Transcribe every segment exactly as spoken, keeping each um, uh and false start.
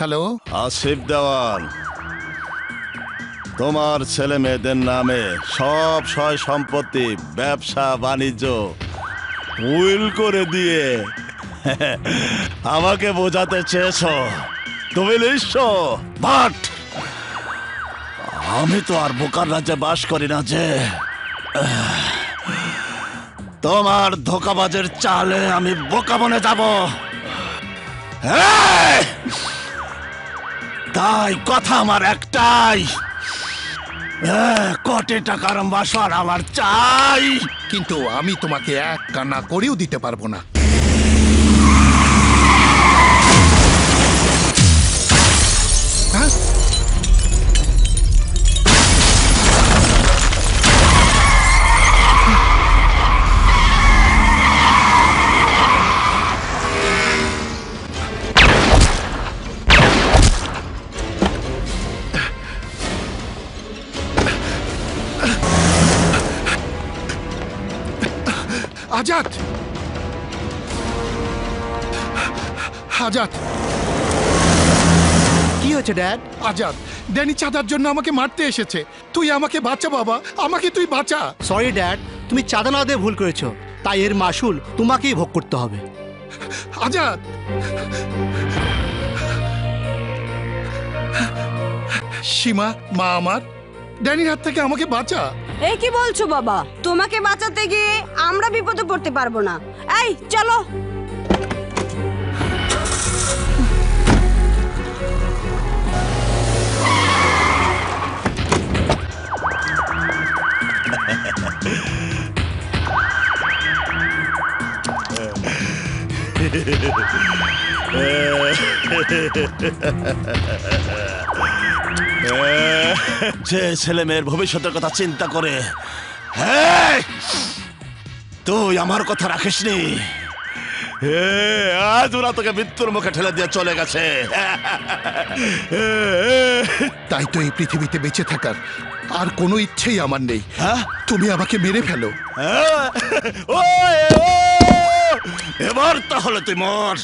Hello, Asif দেওয়ান, তোমার ছেলে মেয়েদের নামে সব সয় সম্পত্তি, ব্যবসা বাণিজ্য উইল করে দিয়ে আমাকে বোঝাতে চেয়েছ তুমি নিঃস্ব। বাট আমি তো আর বোকার রাজ্যে বাস করি না যে তোমার ধোকাবাজের চালে আমি বোকা বনে যাব। তাই কথা আমার একটাই, কোটি টাকার বাসর আমার চাই। কিন্তু আমি তোমাকে এক কান্না করেও দিতে পারবো না। হ্যাঁ, আজাদ, আজাদ, কি হয়েছে ড্যাড? আজাদ, ড্যানি চাঁদার জন্য আমাকে মারতে এসেছে। তুই আমাকে বাঁচা বাবা, আমাকে তুই বাঁচা। সরি ড্যাড, তুমি চাঁদা না দিয়ে ভুল করেছো, তাই এর মাসুল তোমাকেই ভোগ করতে হবে। আজাদ, সীমা, মা আমার, ড্যানির হাত থেকে আমাকে বাঁচা। এই কি বলছো বাবা? তোমাকে বাঁচাতে গিয়ে আমরা বিপদে পড়তে পারবো না। এই চলো। যে ছেলে মেয়ের ভবিষ্যতের কথা চিন্তা করে তুই আমার কথা রাখিসনি, আজ ওরা তোকে মৃত্যুর মুখে ঠেলে দিয়ে চলে গেছে। তাই তো এই পৃথিবীতে বেঁচে থাকার আর কোনো ইচ্ছেই আমার নেই। তুমি আমাকে মেরে ফেলো। এবার তাহলে তুই মর।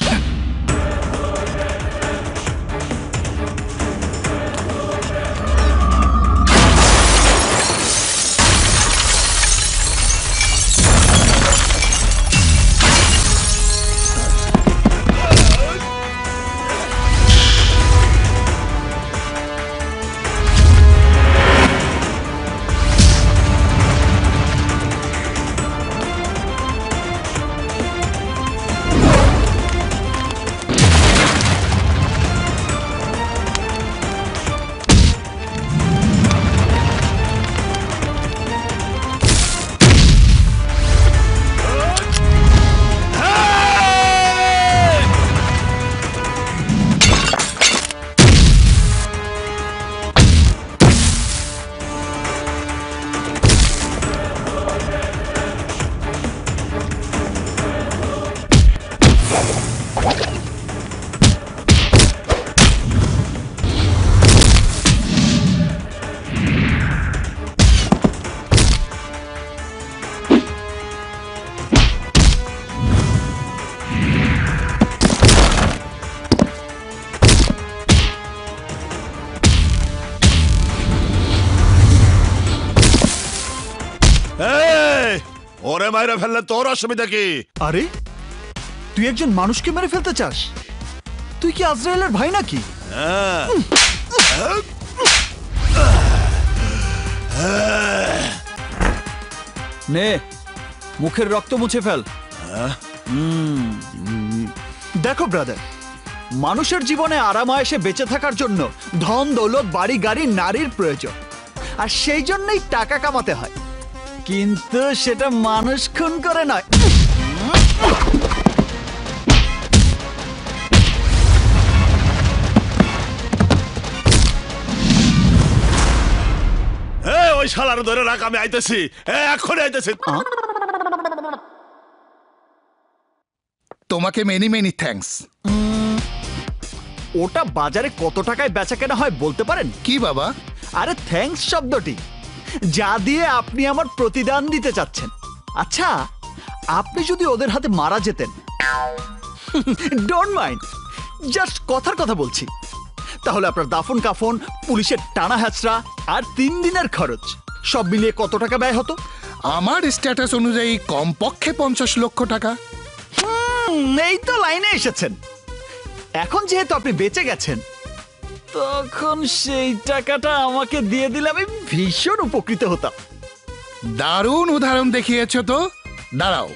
ওরে মাইরে ফেললে তোর অসুবিধা কি? আরে তুই একজন মানুষকে মেরে ফেলতে চাস? তুই কি আজরাইলের ভাই নাকি? নে মুখের রক্ত মুছে ফেল। দেখো ব্রাদার, মানুষের জীবনে আরামায়েশে বেঁচে থাকার জন্য ধন দৌলত বাড়ি গাড়ি নারীর প্রয়োজন, আর সেই জন্যই টাকা কামাতে হয়, কিন্তু সেটা মানুষ খুন করে নয়। ওই শালার ধরে রাখ, আমি আইতেছি, এখনই আইতেছি। তোমাকে মেনি মেনি থ্যাঙ্কস। ওটা বাজারে কত টাকায় বেচা কেনা হয় বলতে পারেন? কি বাবা? আরে থ্যাঙ্কস শব্দটি, যা দিয়ে আপনি আমার প্রতিদান দিতে চাচ্ছেন। আচ্ছা, আপনি যদি ওদের হাতে মারা যেতেন, ডোন্ট মাইন্ড, জাস্ট কথার কথা বলছি, তাহলে আপনার দাফন কাফন, পুলিশের টানা হ্যাচড়া আর তিন দিনের খরচ সব মিলিয়ে কত টাকা ব্যয় হতো? আমার স্ট্যাটাস অনুযায়ী কমপক্ষে পঞ্চাশ লক্ষ টাকা। হুম, এই তো লাইনে এসেছেন। এখন যেহেতু আপনি বেঁচে গেছেন, তখন সেই টাকাটা আমাকে দিয়ে দিলে আমি ভীষণ উপকৃত হতাম। দারুণ উদাহরণ দেখিয়েছো তো। দাঁড়াও,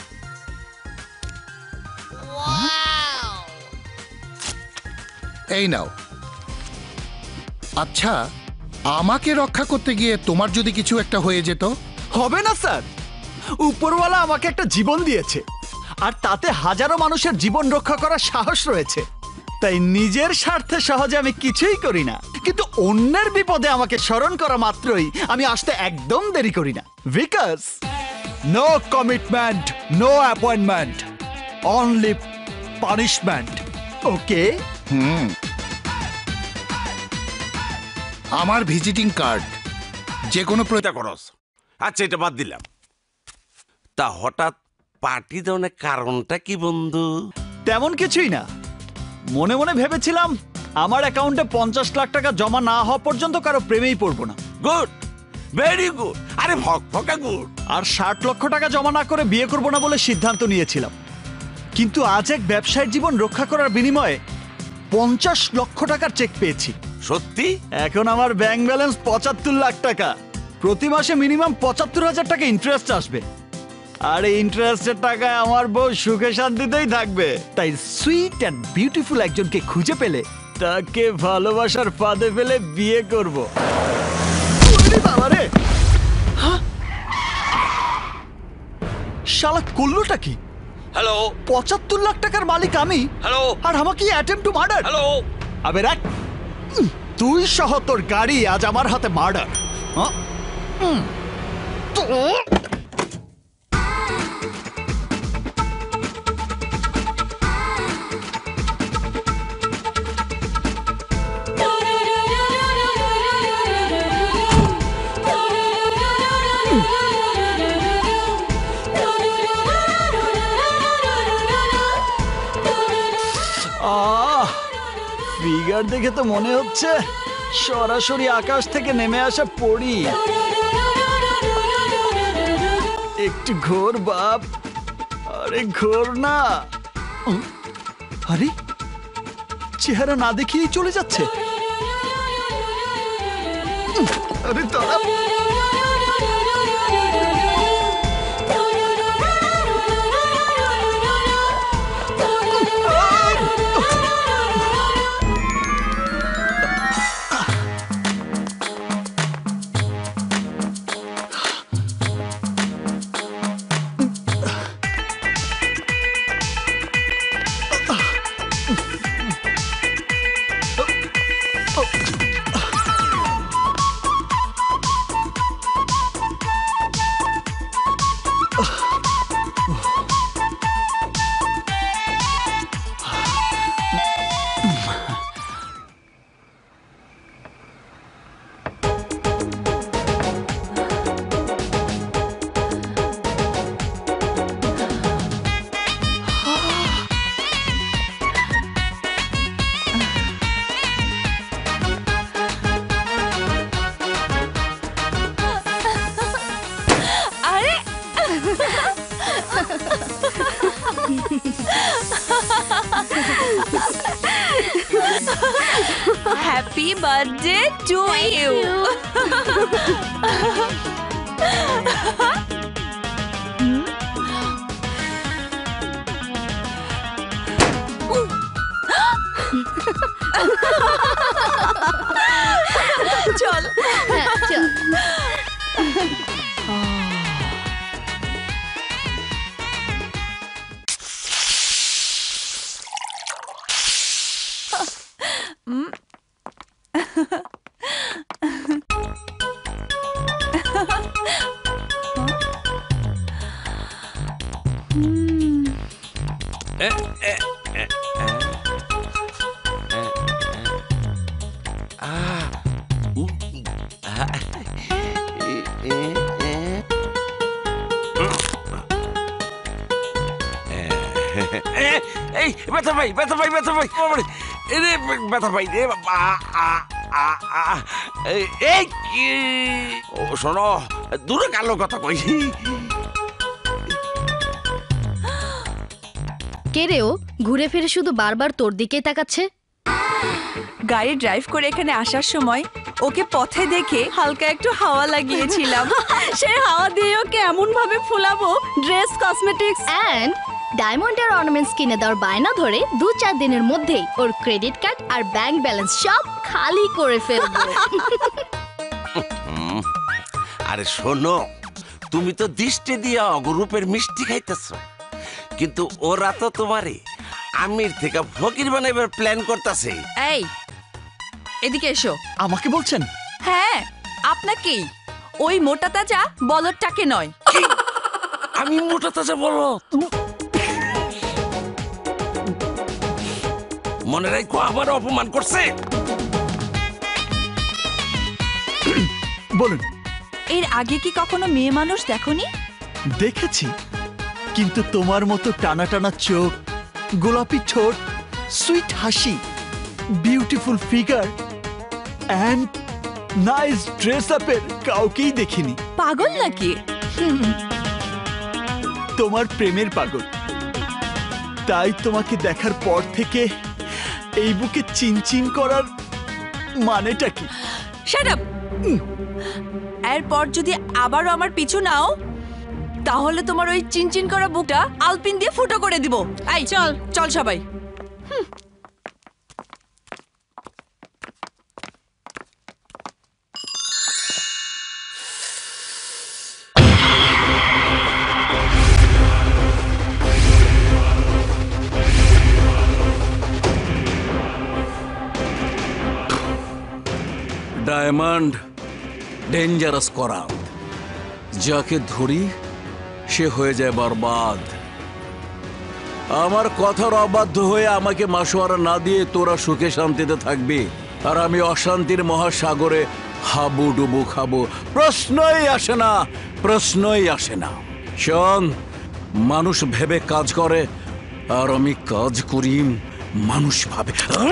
এই নাও। আচ্ছা, আমাকে রক্ষা করতে গিয়ে তোমার যদি কিছু একটা হয়ে যেত? হবে না স্যার, উপরওয়ালা আমাকে একটা জীবন দিয়েছে, আর তাতে হাজারো মানুষের জীবন রক্ষা করার সাহস রয়েছে। তাই নিজের স্বার্থে সহজে আমি কিছুই করি না, কিন্তু অন্যের বিপদে আমাকে স্মরণ করা মাত্রই আমি আসতে একদম দেরি করি না। Because no commitment, no appointment, only punishment. Okay? Hmm, আমার ভিজিটিং কার্ড যে কোনো প্র- চিন্তা করস। আচ্ছা, এটা বাদ দিলাম। তা হঠাৎ পার্টি দেওয়ার কারণটা কি বন্ধু? তেমন কিছুই না, মনে মনে ভেবেছিলাম আমার অ্যাকাউন্টে পঞ্চাশ লাখ টাকা জমা না হওয়া পর্যন্ত কারো প্রেমেই পড়বো না, গুড, ভেরি গুড। আরে ফক ফকা গুড। আর ষাট লক্ষ টাকা জমা না করে বিয়ে করবো না বলে সিদ্ধান্ত নিয়েছিলাম। কিন্তু আজ এক ব্যবসায়ীর জীবন রক্ষা করার বিনিময়ে পঞ্চাশ লক্ষ টাকার চেক পেয়েছি। সত্যি? এখন আমার ব্যাংক ব্যালেন্স পঁচাত্তর লাখ টাকা। প্রতি মাসে মিনিমাম পঁচাত্তর হাজার টাকা ইন্টারেস্ট আসবে, আর এই ইন্টারেস্টের টাকায় আমার বউ সুখে শান্তিতেই থাকবে। তাই সুইট অ্যান্ড বিউটিফুল একজনকে খুঁজে পেলে তাকে ভালোবাসার ফাঁদে ফেলে বিয়ে করব। ওরে বাবা রে! হ্যাঁ? শালা করলোটা কি? হ্যালো পঁচাত্তর লাখ টাকার মালিক আমি, হ্যালো আর আমাকে অ্যাটেম্প টু মার্ডার। হ্যালো আবে রাখ, উম, তুই সহ তোর গাড়ি আজ আমার হাতে মার্ডার। আহ, ফিগার দেখে তো মনে হচ্ছে সরাসরি আকাশ থেকে নেমে আসা পড়ি। একটু ঘোর বাপ, আরে ঘোর না। উম, আরে চেহারা না দেখিয়েই চলে যাচ্ছে। উম, আরে দাঁড়া। Happy birthday to you. চল চল। এই ব্যথা ভাই, ব্যথা ভাই, ব্যথা ভাই, বাবারে। এরে ব্যথা পাই রে বাবা আ, আ, আ, এই- এই কি ও শোনো দূরে কালো কথা কইছি কে রে ও ঘুরে ফিরে শুধু বারবার তোর দিকেই তাকাচ্ছে। গাড়ি ড্রাইভ করে এখানে আসার সময় ওকে পথে দেখে হালকা একটু হাওয়া লাগিয়েছিলাম। সে হাওয়া দিয়ে ওকে এমন ভাবে ফুলাবো ড্রেস কসমেটিক্স অ্যান্ড ডায়মন্ডের অর্নামেন্টস কিনে দেওয়ার বায়না ধরে দু চার দিনের মধ্যেই ওর ক্রেডিট কার্ড আর ব্যাংক ব্যালেন্স সব খালি করে ফেলবো। আরে শোনো তুমি তো দৃষ্টি দিয়া অগরূপের মিষ্টি খাইতেছ কিন্তু ওরা তো তোমারে আমির থেকে ফকির বানাইবার প্ল্যান করতেছে এই এদিকে এসো। আমাকে বলছেন? হ্যাঁ আপনাকেই, ওই মোটা তাজা বলদটাকে নয়। আমি মোটা তাজা বলো মনে রাখো আবার অপমান করছে। বলুন। এর আগে কি কখনো মেয়ে মানুষ দেখনি? দেখেছি, কিন্তু তোমার মতো টানা টানা চোখ, গোলাপি ঠোঁট, সুইট হাসি, beautiful figure and nice dress আপের কাউকেই দেখিনি। পাগল নাকি? তোমার প্রেমের পাগল। তাই তোমাকে দেখার পর থেকে এই বুকে চিনচিন করার মানেটা কি? Shut up. এরপর যদি আবারও আমার পিছু নাও তাহলে তোমার ওই চিনচিন করা বুকটা আলপিন দিয়ে ফুটো করে দিব। এই চল চল সবাই। ডায়মন্ড ডেঞ্জারাস করা, যাকে ধরি সে হয়ে যায় বরবাদ। আমার কথার অবাধ্য হয়ে আমাকে মাসোয়ারা না দিয়ে তোরা সুখে শান্তিতে থাকবি আর আমি অশান্তির মহাসাগরে হাবুডুবু খাবো। প্রশ্নই আসে না, প্রশ্নই আসে না। শোন, মানুষ ভেবে কাজ করে আর আমি কাজ করি মানুষ ভাবে।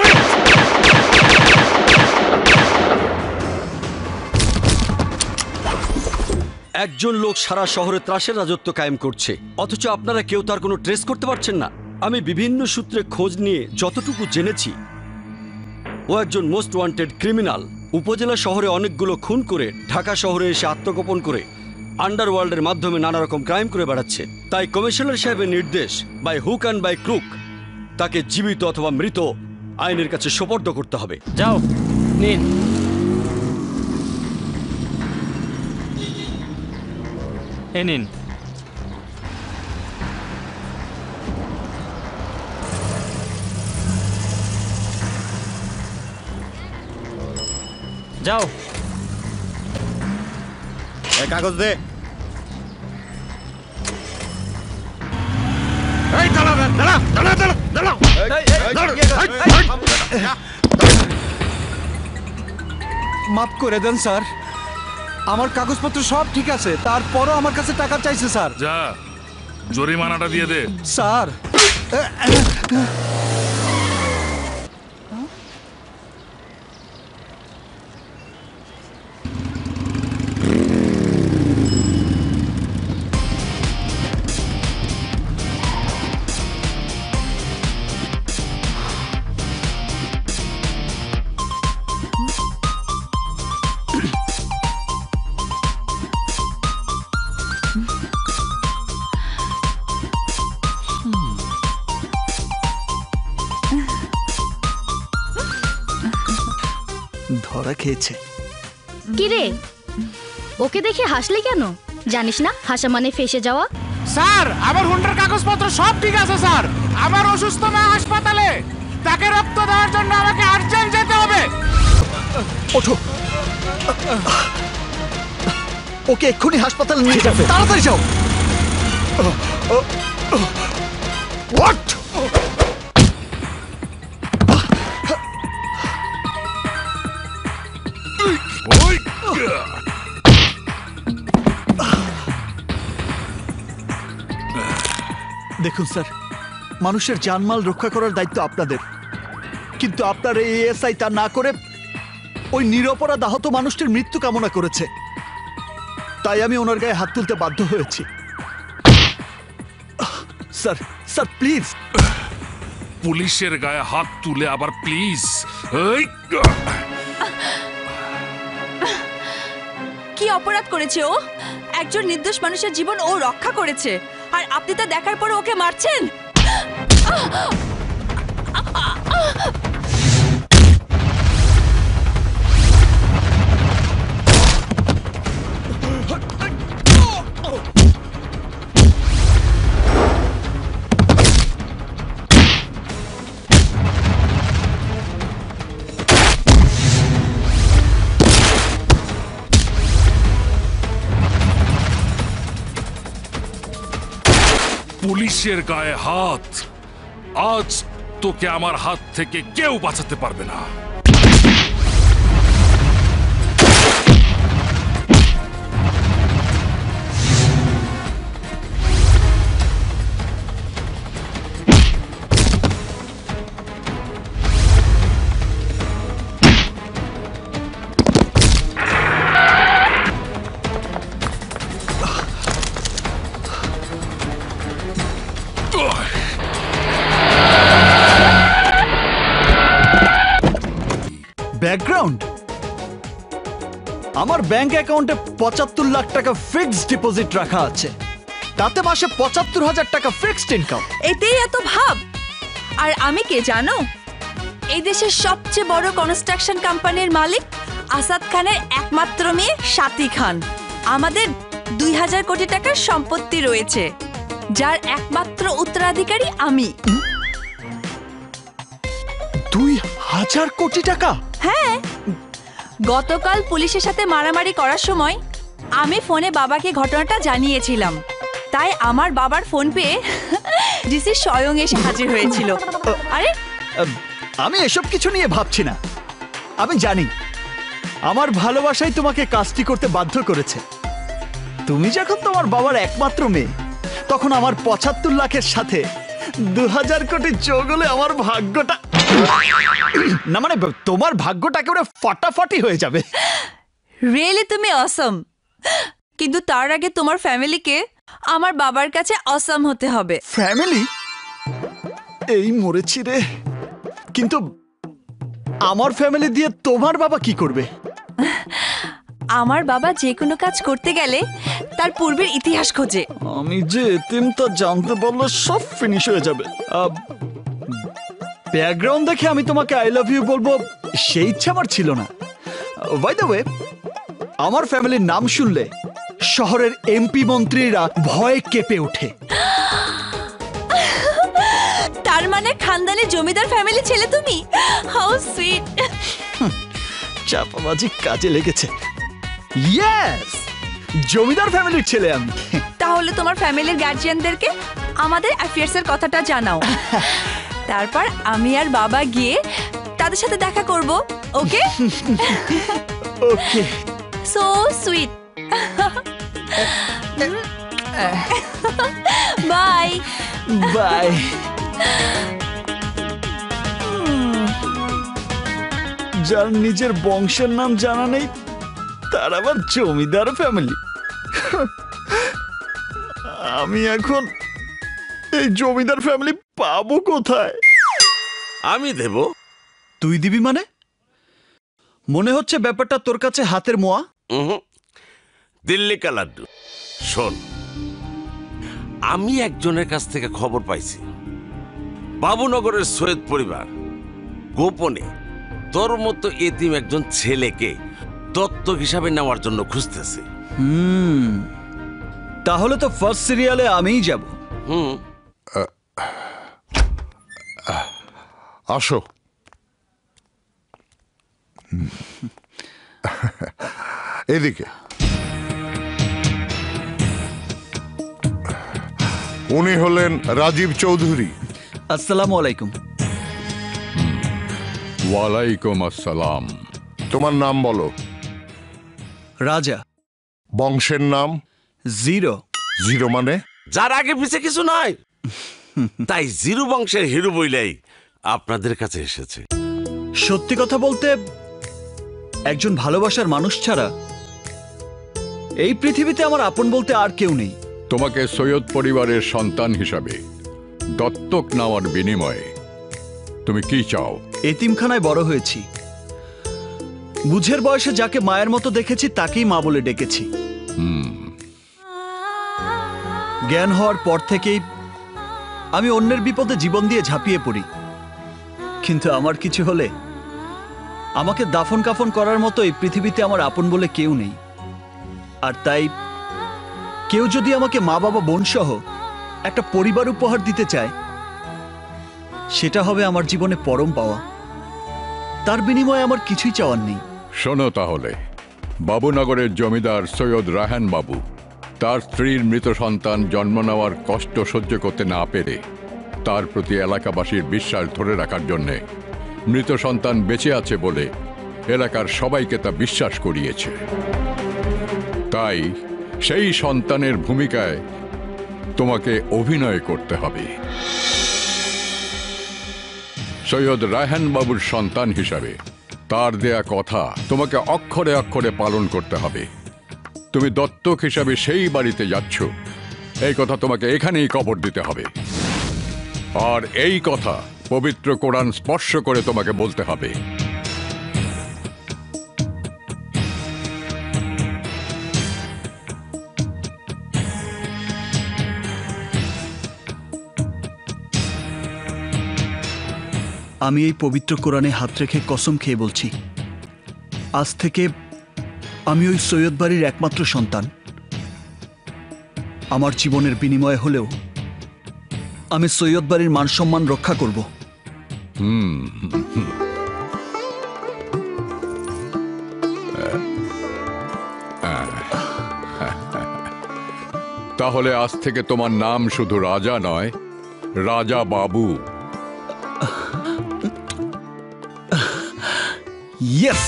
একজন লোক সারা শহরে ত্রাসের রাজত্ব কায়েম করছে, অথচ আপনারা কেউ তার কোনো ট্রেস করতে পারছেন না। আমি বিভিন্ন সূত্রে খোঁজ নিয়ে যতটুকু জেনেছি, ও একজন মোস্ট ওয়ান্টেড ক্রিমিনাল। উপজেলা শহরে অনেকগুলো খুন করে ঢাকা শহরে এসে আত্মগোপন করে আন্ডারওয়ার্ল্ডের মাধ্যমে নানা রকম ক্রাইম করে বেড়াচ্ছে। তাই কমিশনার সাহেবের নির্দেশ, by hook and by crook, তাকে জীবিত অথবা মৃত আইনের কাছে সোপর্দ করতে হবে। যাও নিন। এ নিন। যাও। এই কাগজ দে। এই দাঁড়া দাঁড়া দাঁড়া দাঁড়া দাঁড়া মাফ করে দেন স্যার, আমার কাগজপত্র সব ঠিক আছে, তারপরও আমার কাছে টাকা চাইছে স্যার। যা জরিমানাটা দিয়ে দে। স্যার ধরা খেয়েছে। কিরে ওকে দেখে হাসলি কেন? জানিস না হাসা মানে ফেসে যাওয়া? স্যার আমার হুন্ডার কাগজপত্র সব ঠিক আছে স্যার। আমার অসুস্থ মা হাসপাতালে, তাকে রক্ত দেওয়ার জন্য আমাকে আর্জেন্ট যেতে হবে। ওঠো, ওকে এক্ষুনি হাসপাতালে নিয়ে যাবে, তাড়াতাড়ি যাও। হোয়াট? দেখুন স্যার, মানুষের জানমাল রক্ষা করার দায়িত্ব আপনাদের, কিন্তু আপনার এই এএসআই তা না করে ওই নিরপরাধ আহত মানুষটির মৃত্যু কামনা করেছে। তাই আমি ওনার গায়ে হাত তুলতে বাধ্য হয়েছি। Sir sir please. পুলিশের গায়ে হাত তুলে আবার প্লিজ? কি অপরাধ করেছে ও? একজন নির্দোষ মানুষের জীবন ও রক্ষা করেছে, আর আপনি তা দেখার পর ওকে মারছেন। পুলিশের গায়ে হাত, আজ তোকে আমার হাত থেকে কেউ বাঁচাতে পারবে না। ব্যাকগ্রাউন্ড, আমার ব্যাংক অ্যাকাউন্টে পঁচাত্তর লাখ টাকা ফিক্সড ডিপোজিট রাখা আছে, তাতে মাসে পঁচাত্তর হাজার টাকা ফিক্সড ইনকাম। এতেই এত ভাব। আর আমি কে জানো? এই দেশের সবচেয়ে বড় কনস্ট্রাকশন কোম্পানির মালিক আসাদ খানের একমাত্র মেয়ে সাথী খান। আমাদের দুই হাজার কোটি টাকার সম্পত্তি রয়েছে, যার একমাত্র উত্তরাধিকারী আমি। দুই হাজার কোটি টাকা? হ্যাঁ, গতকাল পুলিশের সাথে মারামারি করার সময় আমি ফোনে বাবাকে ঘটনাটা জানিয়েছিলাম, তাই আমার বাবার ফোন পেয়ে ডিসি স্বয়ং এসে হাজির হয়েছিল। আরে আমি এসব কিছু নিয়ে ভাবছি না। আমি জানি আমার ভালোবাসাই তোমাকে কাজটি করতে বাধ্য করেছে। তুমি যখন তোমার বাবার একমাত্র মেয়ে, তখন আমার পঁচাত্তর লাখের সাথে দু হাজার কোটি যোগ হলে আমার ভাগ্যটা, না মানে তোমার ভাগ্যটা একেবারে ফাটাফাটি হয়ে যাবে। রিয়েলি তুমি অসম, কিন্তু তার আগে তোমার ফ্যামিলিকে আমার বাবার কাছে অসম হতে হবে। ফ্যামিলি? এই মরেছি রে। কিন্তু আমার ফ্যামিলি দিয়ে তোমার বাবা কি করবে? আমার বাবা যে কোনো কাজ করতে গেলে তার পূর্বের ইতিহাস খোঁজে। আমি যে এতিমটা জানতে পারলে সব ফিনিশ হয়ে যাবে। ব্যাকগ্রাউন্ড দেখে আমি তোমাকে আই লাভ ইউ বলবো সেই ইচ্ছা আমার ছিল না। বাই দ্য ওয়ে, আমার ফ্যামিলির নাম শুনলে শহরের এমপি মন্ত্রীরা ভয়ে কেঁপে ওঠে। তার মানে খানদানি জমিদার ফ্যামিলি ছেলে তুমি? How sweet. চাপাবাজি কাজে লেগেছে। ইয়েস, জমিদার ফ্যামিলির ছেলে আমি। তাহলে তোমার ফ্যামিলির গার্জিয়ানদেরকে আমাদের অ্যাফেয়ার্সের কথাটা জানাও, তারপর আমি আর বাবা গিয়ে তাদের সাথে দেখা করব। Okay? Okay. So sweet. Bye bye. যার নিজের বংশের নাম জানা নেই, তার আবার জমিদার ফ্যামিলি। আমি এখন এই জমিদার ফ্যামিলি পাবো কোথায়? আমি দেব। তুই দিবি মানে? মনে হচ্ছে ব্যাপারটা তোর কাছে হাতের মোয়া। দিল্লি কা লাড্ডু। শোন, আমি একজনের কাছ থেকে খবর পাইছি, বাবুনগরের সৈয়দ পরিবার গোপনে তোর মতো এতিম একজন ছেলেকে দত্তক হিসাবে নেওয়ার জন্য খুঁজতেছে। হুম, তাহলে তো ফার্স্ট সিরিয়ালে আমিই যাব। হুম, আসো। এদিকে। উনি হলেন রাজীব চৌধুরী। আসসালামু আলাইকুম। ওয়ালাইকুম আসসালাম। তোমার নাম বলো। রাজা। বংশের নাম? জিরো। জিরো মানে? যার আগে পিছে কিছু নয়, তাই জিরো বংশের হিরো বইলাই আপনাদের কাছে এসেছে। সত্যি কথা বলতে একজন ভালোবাসার মানুষ ছাড়া এই পৃথিবীতে আমার আপন বলতে আর কেউ নেই। তোমাকে সৈয়দ পরিবারের সন্তান হিসাবে দত্তক নেওয়ার বিনিময়ে তুমি কি চাও? এতিমখানায় বড় হয়েছি, বুঝের বয়সে যাকে মায়ের মতো দেখেছি তাকেই মা বলে ডেকেছি। জ্ঞান হওয়ার পর থেকেই আমি অন্যের বিপদে জীবন দিয়ে ঝাঁপিয়ে পড়ি, কিন্তু আমার কিছু হলে আমাকে দাফন কাফন করার মতো এই পৃথিবীতে আমার আপন বলে কেউ নেই। আর তাই কেউ যদি আমাকে মা বাবা বোন সহ একটা পরিবার উপহার দিতে চায়, সেটা হবে আমার জীবনে পরম পাওয়া। তার বিনিময়ে আমার কিছুই চাওয়ার নেই। শোনো তাহলে, বাবুনগরের জমিদার সৈয়দ রায়হান বাবু তার স্ত্রীর মৃত সন্তান জন্ম নেওয়ার কষ্ট সহ্য করতে না পেরে তার প্রতি এলাকাবাসীর বিশ্বাস ধরে রাখার জন্যে মৃত সন্তান বেঁচে আছে বলে এলাকার সবাইকে তা বিশ্বাস করিয়েছে। তাই সেই সন্তানের ভূমিকায় তোমাকে অভিনয় করতে হবে। সৈয়দ রায়হান বাবুর সন্তান হিসাবে তার দেয়া কথা তোমাকে অক্ষরে অক্ষরে পালন করতে হবে। তুমি দত্তক হিসাবে সেই বাড়িতে যাচ্ছ, এই কথা তোমাকে এখানেই কবর দিতে হবে। আর এই কথা পবিত্র কোরআন স্পর্শ করে তোমাকে বলতে হবে। আমি এই পবিত্র কোরআনে হাত রেখে কসম খেয়ে বলছি, আজ থেকে আমি ওই সৈয়দ বাড়ির একমাত্র সন্তান। আমার জীবনের বিনিময়ে হলেও আমি সৈয়দ বাড়ির মান সম্মান রক্ষা করব। হুম তাহলে আজ থেকে তোমার নাম শুধু রাজা নয়, রাজা বাবু। ইয়েস,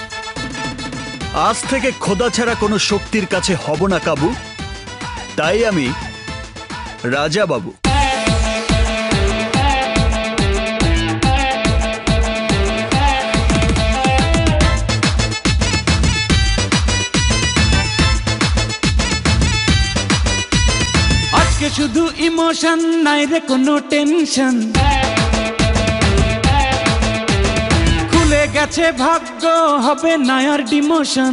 আজ থেকে খোদা ছাড়া কোনো শক্তির কাছে হব না কাবু। তাই আমি রাজা বাবু। আজকে শুধু ইমোশন, নাই রে কোনো টেনশন। খুলে গেছে ভাগ্য, হবে না আর ডিমোশন।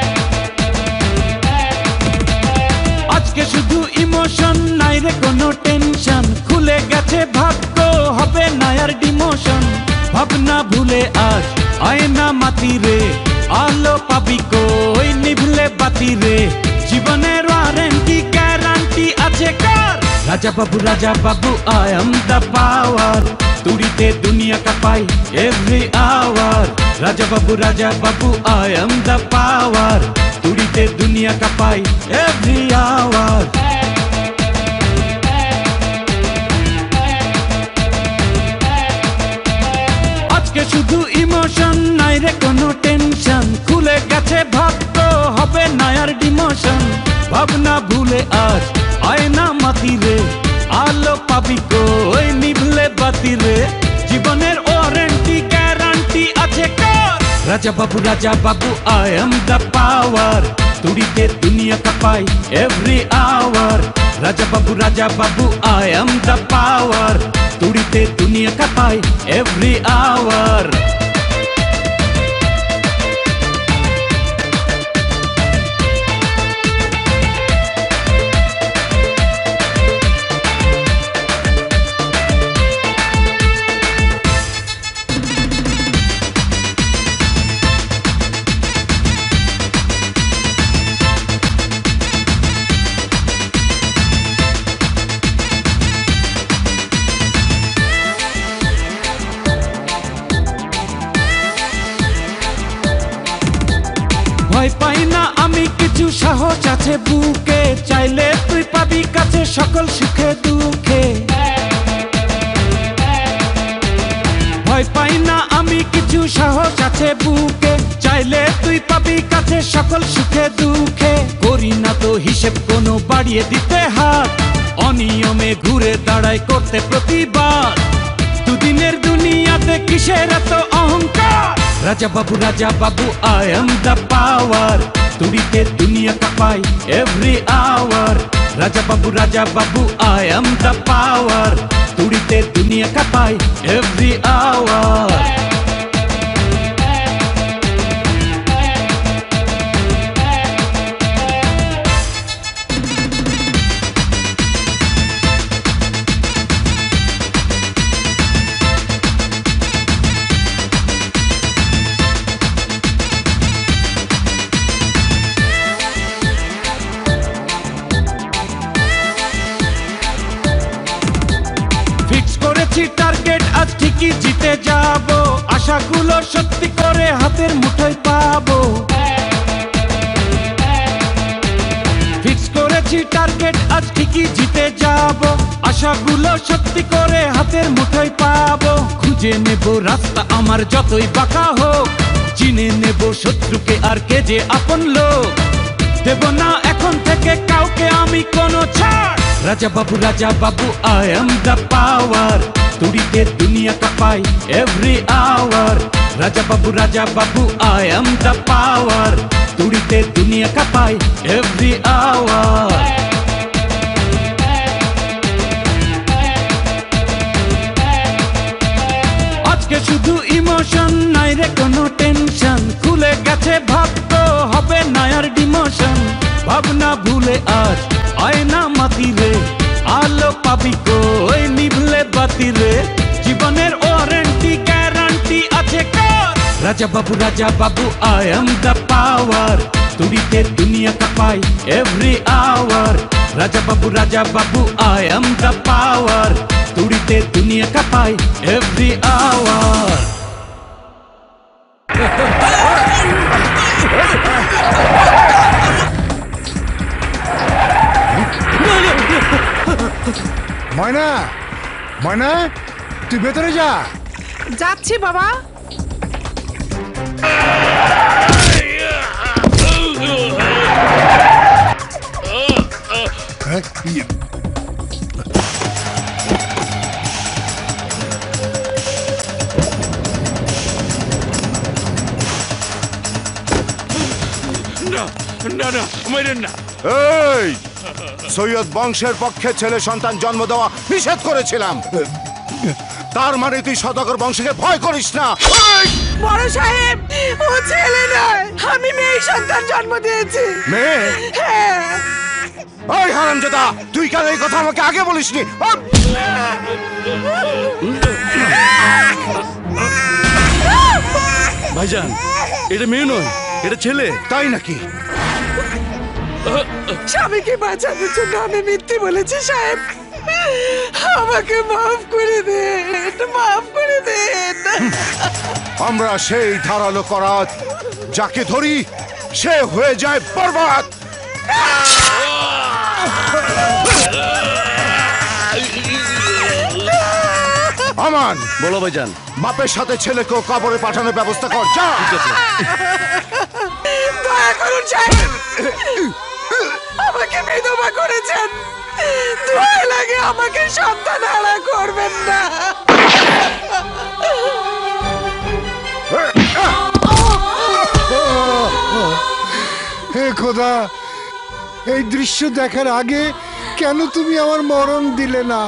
আজকে শুধু ইমোশন, নাই রে কোনো টেনশন। খুলে গেছে ভাগ্য, হবে না আর ডিমোশন। ভাবনা ভুলে আজ আয়না মাতি রে, আলো পাবি কই নিভলে বাতি রে। জীবনের ওয়ারেন্টি গ্যারান্টি আছে কার? রাজা Babu, Raja Babu, I am the power. তুড়িতে দুনিয়া কাঁপাই every hour. Raja Babu, Raja Babu, I am the power. তুড়িতে দুনিয়া কাঁপাই এভরি আওয়ার। আজকে শুধু ইমোশন, নাই রে কোনো টেনশন। খুলে গেছে ভাগ্য, হবে না আর ডিমোশন। ভাবনা ভুলে আজ আয়না মাতি রে, আলো পাবি কই নিভলে বাতি রে। জীবনের ওয়ারেন্টি গ্যারান্টি আছে কার? রাজা Babu, Raja Babu, I am the power. তুড়িতে দুনিয়া কাঁপাই every hour. Raja Babu, Raja Babu, I am the power. তুড়িতে দুনিয়া কাঁপাই এভরি আওয়ার। ভয় পাই না আমি কিছু, সাহস আছে বুকে। চাইলে তুই পাবি কাছে সকল সুখে দুঃখে। ভয় পাই না আমি কিছু, সাহস আছে বুকে। চাইলে তুই পাবি কাছে সকল সুখে দুঃখে। করি না তো হিসেব কোনো বাড়িয়ে দিতে হাত। অনিয়মে ঘুরে দাঁড়ায় করতে প্রতিবাদ। দুদিনের দুনিয়াতে কিসের এত অহংকার? রাজা Babu Raja Babu I am the power তুড়িতে দুনিয়া কাঁপাই every hour Raja Babu Raja Babu I am the power তুড়িতে দুনিয়া কাঁপাই এভরি আওয়ার টার্গেট আজ ঠিকই জিতে যাব আশাগুলো সত্যি করে হাতের মুঠোয় পাবো ফিক্স করেছি টার্গেট আজ ঠিকই জিতে যাব আশাগুলো সত্যি করে হাতের মুঠোয় পাবো খুঁজে নেব রাস্তা আমার যতই বাঁকা হোক চিনে নেব শত্রুকে আর কে যে আপন লোক দেব না এখন থেকে কাউকে আমি কোনো ছাড় রাজা Babu Raja Babu I am the power তুড়িতে দুনিয়া কাঁপাই every hour Raja Babu Raja Babu I am the power তুড়িতে দুনিয়া কাঁপাই এভরি আওয়ার আজকে শুধু ইমোশন নাই রে কোনো টেনশন খুলে গেছে ভাগ্য হবে না আর ডিমোশন ভাবনা ভুলে আজ আয়না মাতি রে আলো পাবি কই নিভলে বাতি রে জীবনের ওয়ারেন্টি গ্যারান্টি আছে কার রাজা Babu Raja Babu I am the power তুড়িতে দুনিয়া কাঁপাই every hour Raja Babu Raja Babu I am the power তুড়িতে দুনিয়া কাঁপাই এভরি আওয়ার ময়না ময়না তুই ভেতরে যা যাচ্ছি বাবা না না না মেরেন না এই সৈয়দ বংশের পক্ষে ছেলে সন্তান জন্ম দেওয়া নিষেধ করেছিলাম তার মানে তুই সদাগর বংশকে ভয় করিস না বড় সাহেব ও ছেলে নয় আমি মেয়ে সন্তান জন্ম দিয়েছি মেয়ে হ্যাঁ ওই হারামজাদা তুই কেন এই কথা আমাকে আগে বলিসনি ভাইজান এটা মেয়ে নয় এটা ছেলে তাই নাকি স্বামীকে বাঁচানোর জন্য আমি মিথ্যে বলেছি সাহেব আমাকে মাফ করে দেন মাফ করে দেন আমরা সেই ধারালো করাত যাকে ধরি সে হয়ে যায় বরবাদ আমান বলো ভাইজান বাপের সাথে ছেলেকেও কবরে পাঠানোর ব্যবস্থা কর যা দয়া করুন সাহেব আমাকে বিধবা করেছেন দয়া লাগে আমাকে সন্তান হারা করবেন না হে খোদা এই দৃশ্য দেখার আগে কেন তুমি আমার মরণ দিলে না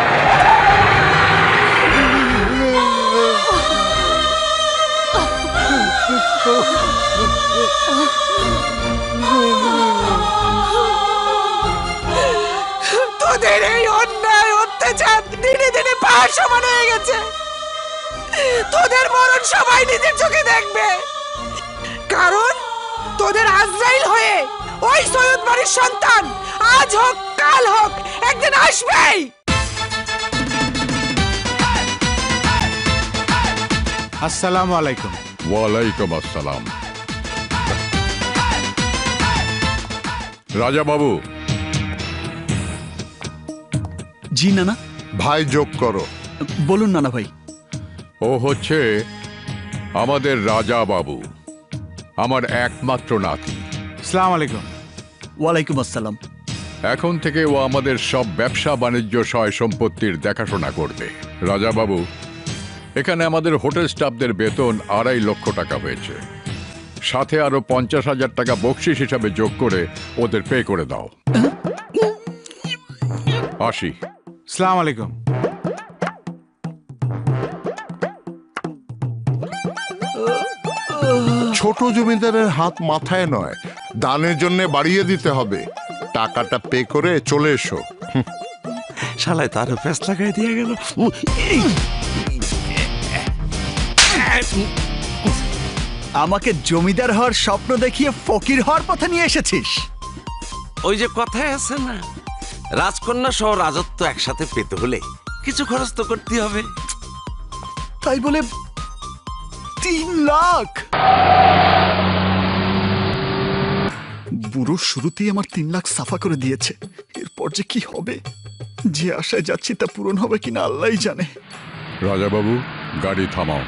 তোদের এই অন্যায় অত্যাচার দিনে দিনে পাহাড় সমান হয়ে গেছে তোদের মরণ সবাই নিজের চোখে দেখবে কারণ তোদের আজরাইল হয়ে ওই সৈয়দ বাড়ির সন্তান আজ হোক কাল হোক একদিন আসবেই আসসালামু আলাইকুম ওয়ালাইকুম আসসালাম রাজা বাবু জি নানা ভাই যোগ করো বলুন নানা ভাই ও হচ্ছে আমাদের রাজা বাবু আমার একমাত্র নাতি আসসালামু আলাইকুম ওয়ালাইকুম আসসালাম এখন থেকে ও আমাদের সব ব্যবসা বাণিজ্য সয় সম্পত্তির দেখাশোনা করবে রাজা বাবু এখানে আমাদের হোটেল স্টাফদের বেতন আড়াই লক্ষ টাকা হয়েছে, সাথে আরো পঞ্চাশ হাজার টাকা বকশিস হিসাবে যোগ করে ওদের পে করে দাও। আসি। সালাম আলাইকুম। ছোট জমিদারের হাত মাথায় নয়, দানের জন্য বাড়িয়ে দিতে হবে। টাকাটা পে করে চলে এসো। শালায় তারও ফেস লাগাই দিয়ে গেল। আমাকে জমিদার হওয়ার স্বপ্ন দেখিয়ে ফকির হওয়ার পথে নিয়ে এসেছিস। ওই যে কথায় আছে না, রাজকন্যা সহ রাজত্ব একসাথে পেতে হলে কিছু খরচ তো করতে হবে। তাই বলে তিন লাখ? বুড়ো শুরুতেই আমার তিন লাখ সাফা করে দিয়েছে। এরপর যে কি হবে, যে আশায় যাচ্ছি তা পূরণ হবে কিনা আল্লাহই জানে। রাজাবাবু, গাড়ি থামাও।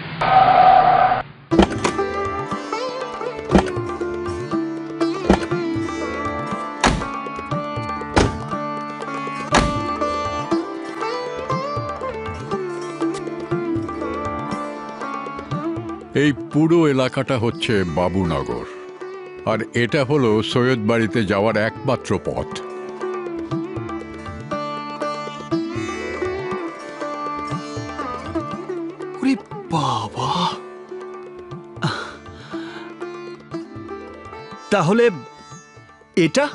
এই পুরো এলাকাটা হচ্ছে বাবুনগর, আর এটা হলো সৈয়দ বাড়িতে যাওয়ার একমাত্র পথ। বাবা, তাহলে এটা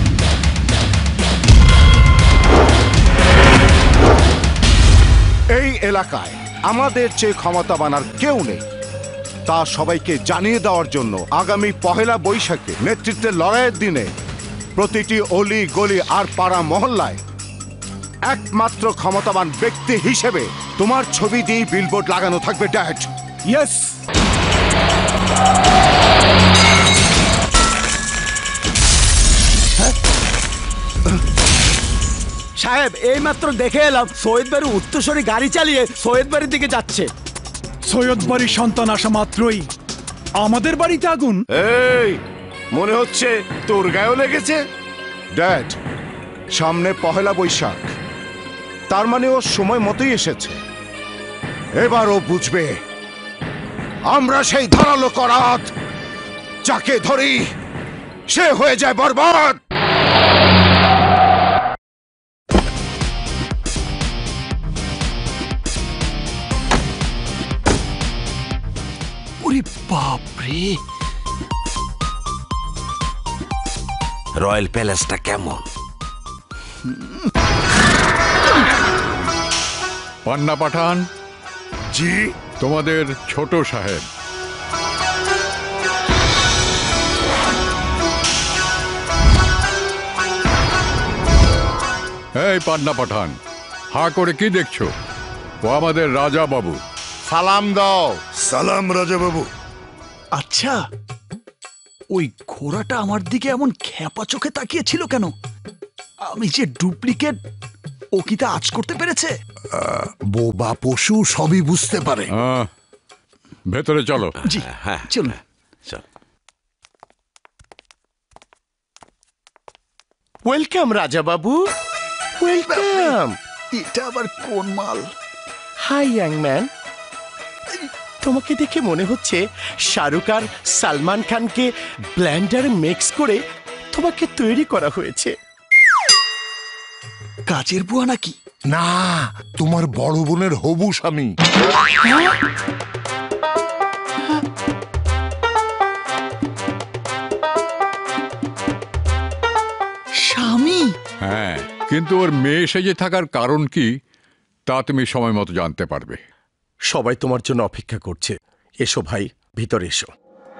এই এলাকায় আমাদের চেয়ে ক্ষমতাবান আর কেউ নেই, তা সবাইকে জানিয়ে দেওয়ার জন্য আগামী পহেলা বৈশাখে নেতৃত্বের লড়াইয়ের দিনে প্রতিটি অলি গলি আর পাড়া মহল্লায় একমাত্র ক্ষমতাবান ব্যক্তি হিসেবে তোমার ছবি দিয়ে বিলবোর্ড লাগানো থাকবে। ড্যাড। ইয়েস। সাহেব, এই মাত্র দেখে এলাম সৈয়দ বাড়ি উত্তরসরি গাড়ি চালিয়ে সৈয়দ বাড়ির দিকে যাচ্ছে। সৈয়দ বাড়ির সন্তান আসা মাত্রই আমাদের বাড়িতে আগুন। এই, মনে হচ্ছে তোর গায়েও লেগেছে। ড্যাড, সামনে পহেলা বৈশাখ, তার মানে ও সময় মতোই এসেছে। এবার ও বুঝবে আমরা সেই ধারালো করাত, যাকে ধরি সে হয়ে যায় বরবাদ। ওরে বাপরে, রয়্যাল প্যালেসটা কেমন? পান্না পাঠান। জি। তোমাদের ছোট সাহেব। এই পান্না পাঠান, হা করে কি দেখছো? ও আমাদের রাজা বাবু। সালাম দাও। সালাম রাজা বাবু। আচ্ছা, ওই ঘোড়াটা আমার দিকে এমন খ্যাপা চোখে তাকিয়েছিল কেন? আমি যে ডুপ্লিকেট, ও কি তা আজ করতে পেরেছে? বোবা পশু সবই বুঝতে পারে। ভেতরে চলো। জি, চলুন। Welcome Raja Babu, welcome. এটা আবার কোন মাল? হাই ইয়াং ম্যান, তোমাকে দেখে মনে হচ্ছে শাহরুখ আর সালমান খানকে ব্লেন্ডারে মিক্স করে তোমাকে তৈরি করা হয়েছে। কাজের বুয়া নাকি? না, তোমার বড় বোনের হবু স্বামী। স্বামী? হ্যাঁ, কিন্তু ওর মেয়ে সেজে থাকার কারণ কি তা তুমি সময় মতো জানতে পারবে। সবাই তোমার জন্য অপেক্ষা করছে। এসো ভাই, ভিতরে এসো।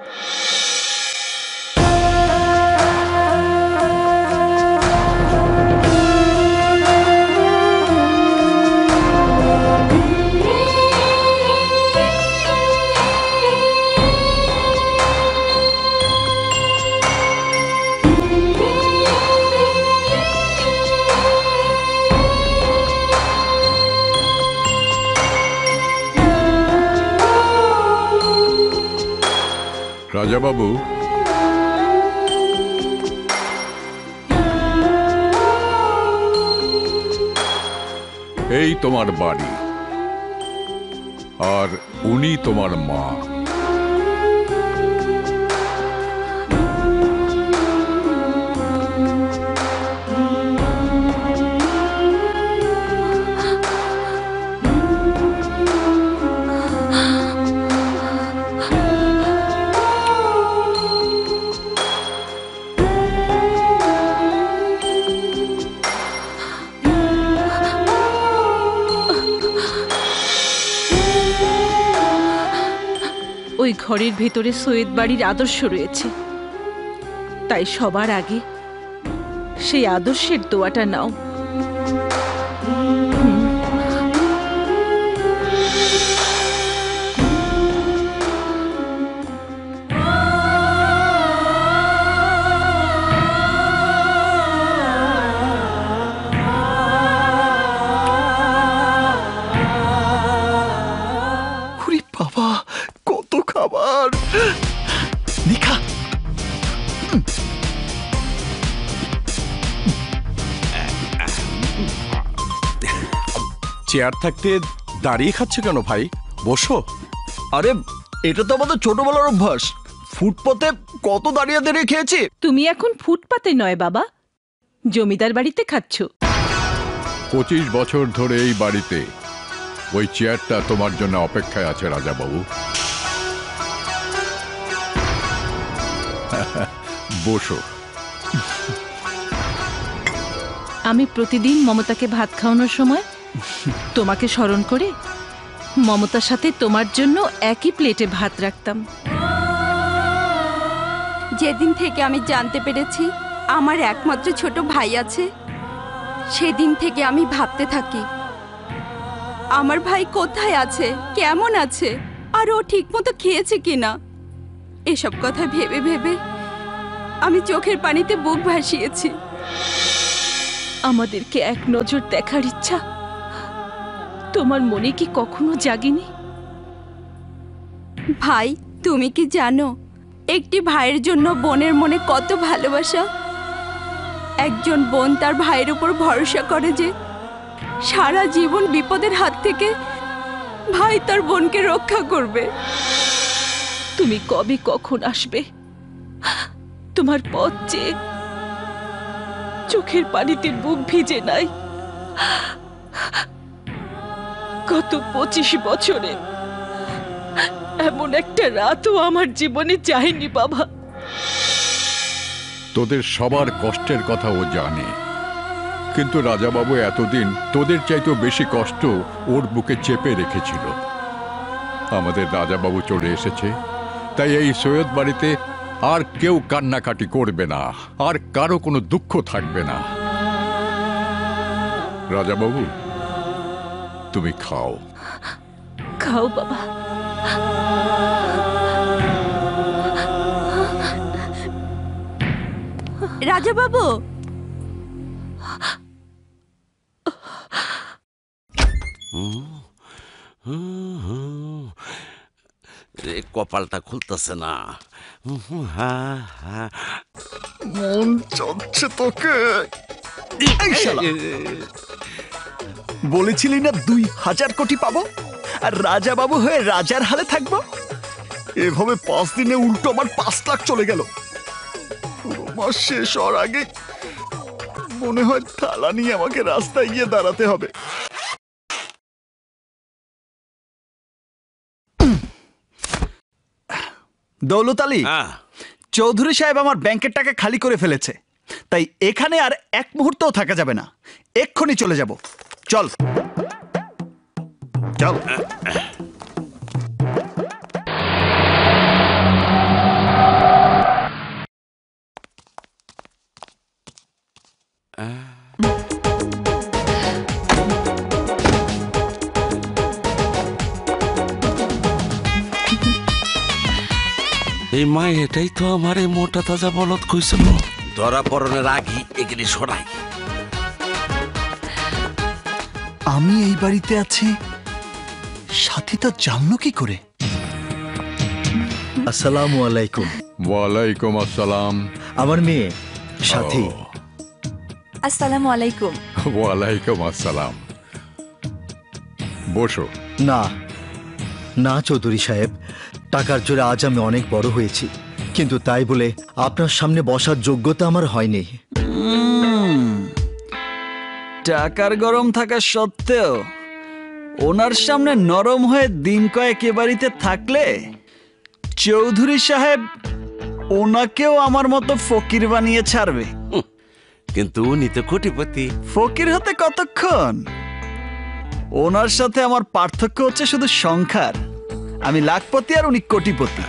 রাজাবাবু, এই তোমার বাড়ি। আর উনি তোমার মা। ওই ঘরের ভেতরে সৈয়দ বাড়ির আদর্শ রয়েছে, তাই সবার আগে সেই আদর্শের দোয়াটা নাও। বাবা, কত খাবার! নিখা, চেয়ার থাকতে দাঁড়িয়ে খাচ্ছ কেন ভাই? বসো। আরে এটা তো আমাদের ছোটবেলার অভ্যাস। ফুটপাতে কত দাঁড়িয়ে দাঁড়িয়ে খেয়েছি। তুমি এখন ফুটপাতে নয় বাবা, জমিদার বাড়িতে খাচ্ছ। পঁচিশ বছর ধরে এই বাড়িতে ওই চেয়ারটা তোমার জন্য অপেক্ষায় আছে রাজা বাবু। বসো। আমি প্রতিদিন মমতাকে ভাত খাওয়ানোর সময় তোমাকে স্মরণ করে মমতার সাথে তোমার জন্য একই প্লেটে ভাত রাখতাম। যেদিন থেকে আমি জানতে পেরেছি আমার একমাত্র ছোট ভাই আছে, সেদিন থেকে আমি ভাবতে থাকি আমার ভাই কোথায় আছে, কেমন আছে, আর ও ঠিকমতো খেয়েছে কিনা। এসব কথা ভেবে ভেবে আমি চোখের পানিতে বুক ভাসিয়েছি। আমাদেরকে এক নজর দেখার ইচ্ছা তোমার মনে কি কখনো জাগেনি? ভাই, তুমি কি জানো একটি ভাইয়ের জন্য বোনের মনে কত ভালোবাসা? একজন বোন তার ভাইয়ের উপর ভরসা করে যে সারা জীবন বিপদের হাত থেকে ভাই তার বোনকে রক্ষা করবে। তুমি কবে কখন আসবে তোমার পথ চেয়ে চোখের পানিতে বুক ভিজে নাই। গত পঁচিশ বছরে এমন একটা রাতও আমার জীবনে যায়নি বাবা। তোদের সবার কষ্টের কথা ও জানে, কিন্তু রাজাবাবু এতদিন তোদের চাইতেও বেশি কষ্ট ওর বুকে চেপে রেখেছিল। আমাদের রাজাবাবু চলে এসেছে, তাই এই সৈয়দ বাড়িতে আর কেউ কান্নাকাটি করবে না, আর কারো কোনো দুঃখ থাকবে না। রাজাবাবু, তুমি খাও। খাও বাবা। রাজা বাবু, কপালটা খুলতেছে না। মন চাচ্ছে তোকে। এই শালা, বলেছিলি না দুই হাজার কোটি পাবো আর রাজা বাবু হয়ে রাজার হালে থাকবো? এভাবে পাঁচ দিনে উল্টো আমার পাঁচ লাখ চলে গেল। পুরো মাস শেষ হওয়ার আগে মনে হয় থালা নিয়ে আমাকে রাস্তায় গিয়ে দাঁড়াতে হবে। দৌলত আলী, চৌধুরী সাহেব আমার ব্যাংকের টাকা খালি করে ফেলেছে, তাই এখানে আর এক মুহূর্তও থাকা যাবে না। এক্ষুনি চলে যাব। চল চল। এই মা, এটাই তো আমার এই মোটা তাজা বলদ কইছিল। ধরা পড়নের আগে এগুলি সরাই। আমি এই বাড়িতে আছি, সাথী তা জানলো কি করে? আসসালামু আলাইকুম। ওয়ালাইকুম আসসালাম। আমার মেয়ে সাথী। আসসালামু আলাইকুম। ওয়ালাইকুম আসসালাম। বসো। না, না চৌধুরী সাহেব, টাকার জোরে আজ আমি অনেক বড় হয়েছি, কিন্তু তাই বলে আপনার সামনে বসার যোগ্যতা আমার হয়নি। টাকার গরম থাকা সত্ত্বেও ওনার সামনে নরম হয়ে দিন কয়েক এ বাড়িতে থাকলে চৌধুরী সাহেব ওনাকেও আমার মতো ফকির বানিয়ে ছাড়বে। কিন্তু উনি তো কোটিপতি। ফকির হতে কতক্ষণ? ওনার সাথে আমার পার্থক্য হচ্ছে শুধু সংখ্যার। আমি লাখপতি আর উনি কোটিপতি।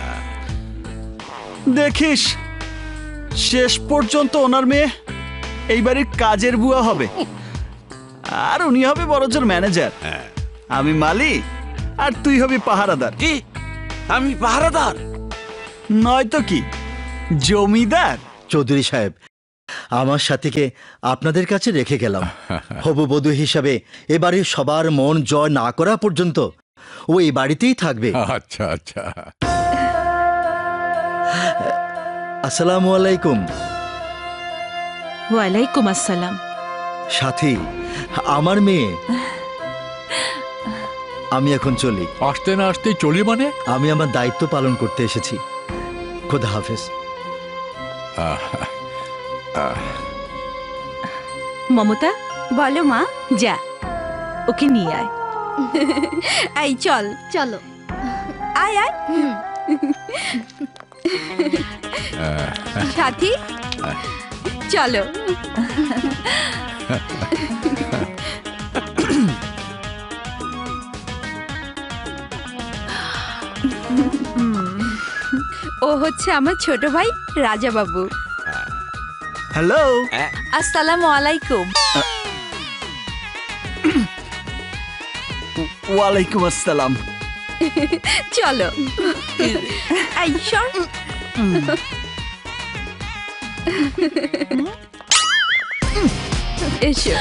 দেখিস শেষ পর্যন্ত ওনার মেয়ে এই বাড়ির কাজের বুয়া হবে, আর উনি হবে বড়জোর ম্যানেজার। আমি মালি আর তুই হবি পাহারাদার। কি আমি পাহারাদার? নয়তো কি জমিদার। চৌধুরী সাহেব, আমার সাথীকে আপনাদের কাছে রেখে গেলাম। হবু বধূ হিসাবে এবারে সবার মন জয় না করা পর্যন্ত ও এই বাড়িতেই থাকবে। আচ্ছা আচ্ছা। আসসালামু আলাইকুম। ওয়ালাইকুম আসসালাম। সাথী, আমার মেয়ে। আমি এখন চলি। আসতে না আসতে চলি মানে? আমি আমার দায়িত্ব পালন করতে এসেছি। খোদা হাফেজ। মমতা, বলো মা। যা ওকে নিয়ে আয়। এই চল। চলো। আয় আয়। সাথী চলো। ও হচ্ছে আমার ছোট ভাই রাজা বাবু। হ্যালো। আসসালামু আলাইকুম। ওয়ালাইকুম আসসালাম। চলো। এই সর। এসো।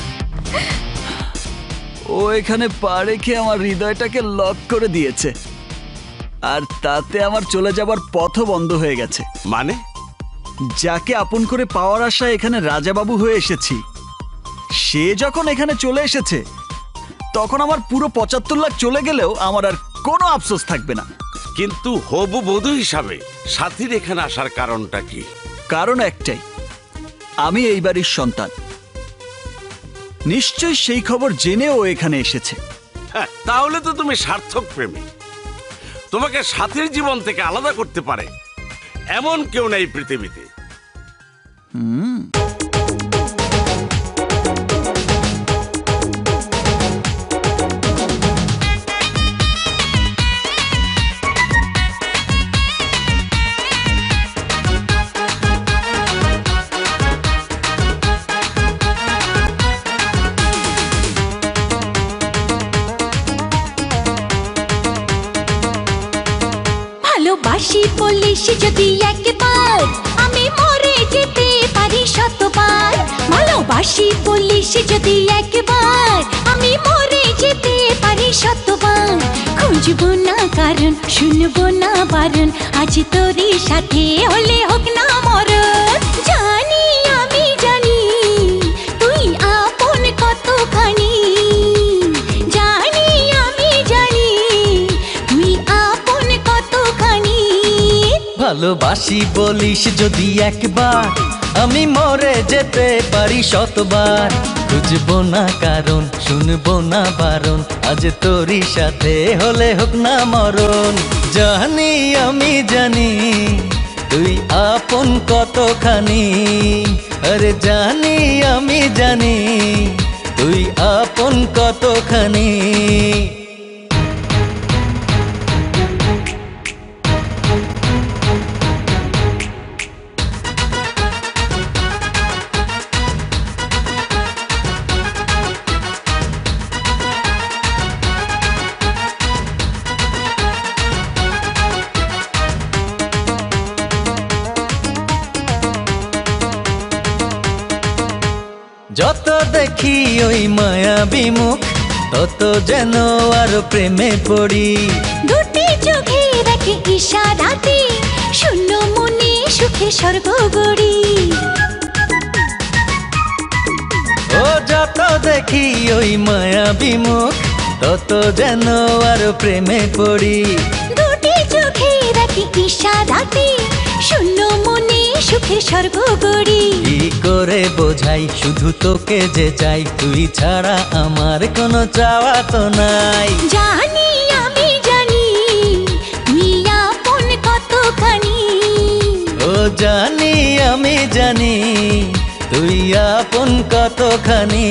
ও এখানে পা রেখে আমার হৃদয়টাকে লক করে দিয়েছে, আর তাতে আমার চলে যাবার পথও বন্ধ হয়ে গেছে। মানে? যাকে আপন করে পাওয়ার আশায় এখানে রাজাবাবু হয়ে এসেছি, সে যখন এখানে চলে এসেছে তখন আমার পুরো পঁচাত্তর লাখ চলে গেলেও আমার আর কোনো আফসোস থাকবে না। কিন্তু হবু বধূ হিসাবে সাথীর এখানে আসার কারণটা কি? কারণ একটাই, আমি এই বাড়ির সন্তান। নিশ্চয়ই সেই খবর জেনে ও এখানে এসেছে। হ্যাঁ, তাহলে তো তুমি সার্থক প্রেমী। তোমাকে সাথীর জীবন থেকে আলাদা করতে পারে এমন কেউ নেই পৃথিবীতে। হুম। ভালোবাসি পুলিশ যদি একবার, আমি মরে যেতে পারি শতবার। ভালোবাসি পুলিশ যদি একবার, আমি মরে যেতে পারি শতবার। খুঁজবো না কারণ, শুনবো না বারণ, আজ তোরই সাথে হলে হোক না মরণ। জানি আমি জানি তুই আপন কতখানি, জানি আমি জানি তুই আপন কতখানি। ভালোবাসি বলিস যদি একবার, আমি মরে যেতে পারি শতবার। খুঁজবো না কারণ, শুনবো না বারণ, আজ তোরই সাথে হলে হোক না মরণ। জানি আমি জানি তুই আপন কতখানি, আরে জানি আমি জানি তুই আপন কতখানি। যত দেখি ওই মায়াবী মুখ, তত যেন আর প্রেমে পড়ি। দুটি চোখে রাখে ইশারাতে, শূন্য মনে সুখে স্বর্গ গড়ি। ও যত দেখি ওই মায়াবী মুখ, তত যেন আরো প্রেমে পড়ি। দুটি চোখে রাখি ইশারাতে শূন্য মনে সুখের স্বর্গ গড়ি। কি করে বোঝাই শুধু তোকে যে চাই, তুই ছাড়া আমার কোনো চাওয়া তো নাই। জানি আমি জানি তুই আপন কতখানি। ও জানি আমি জানি তুই আপন কতখানি।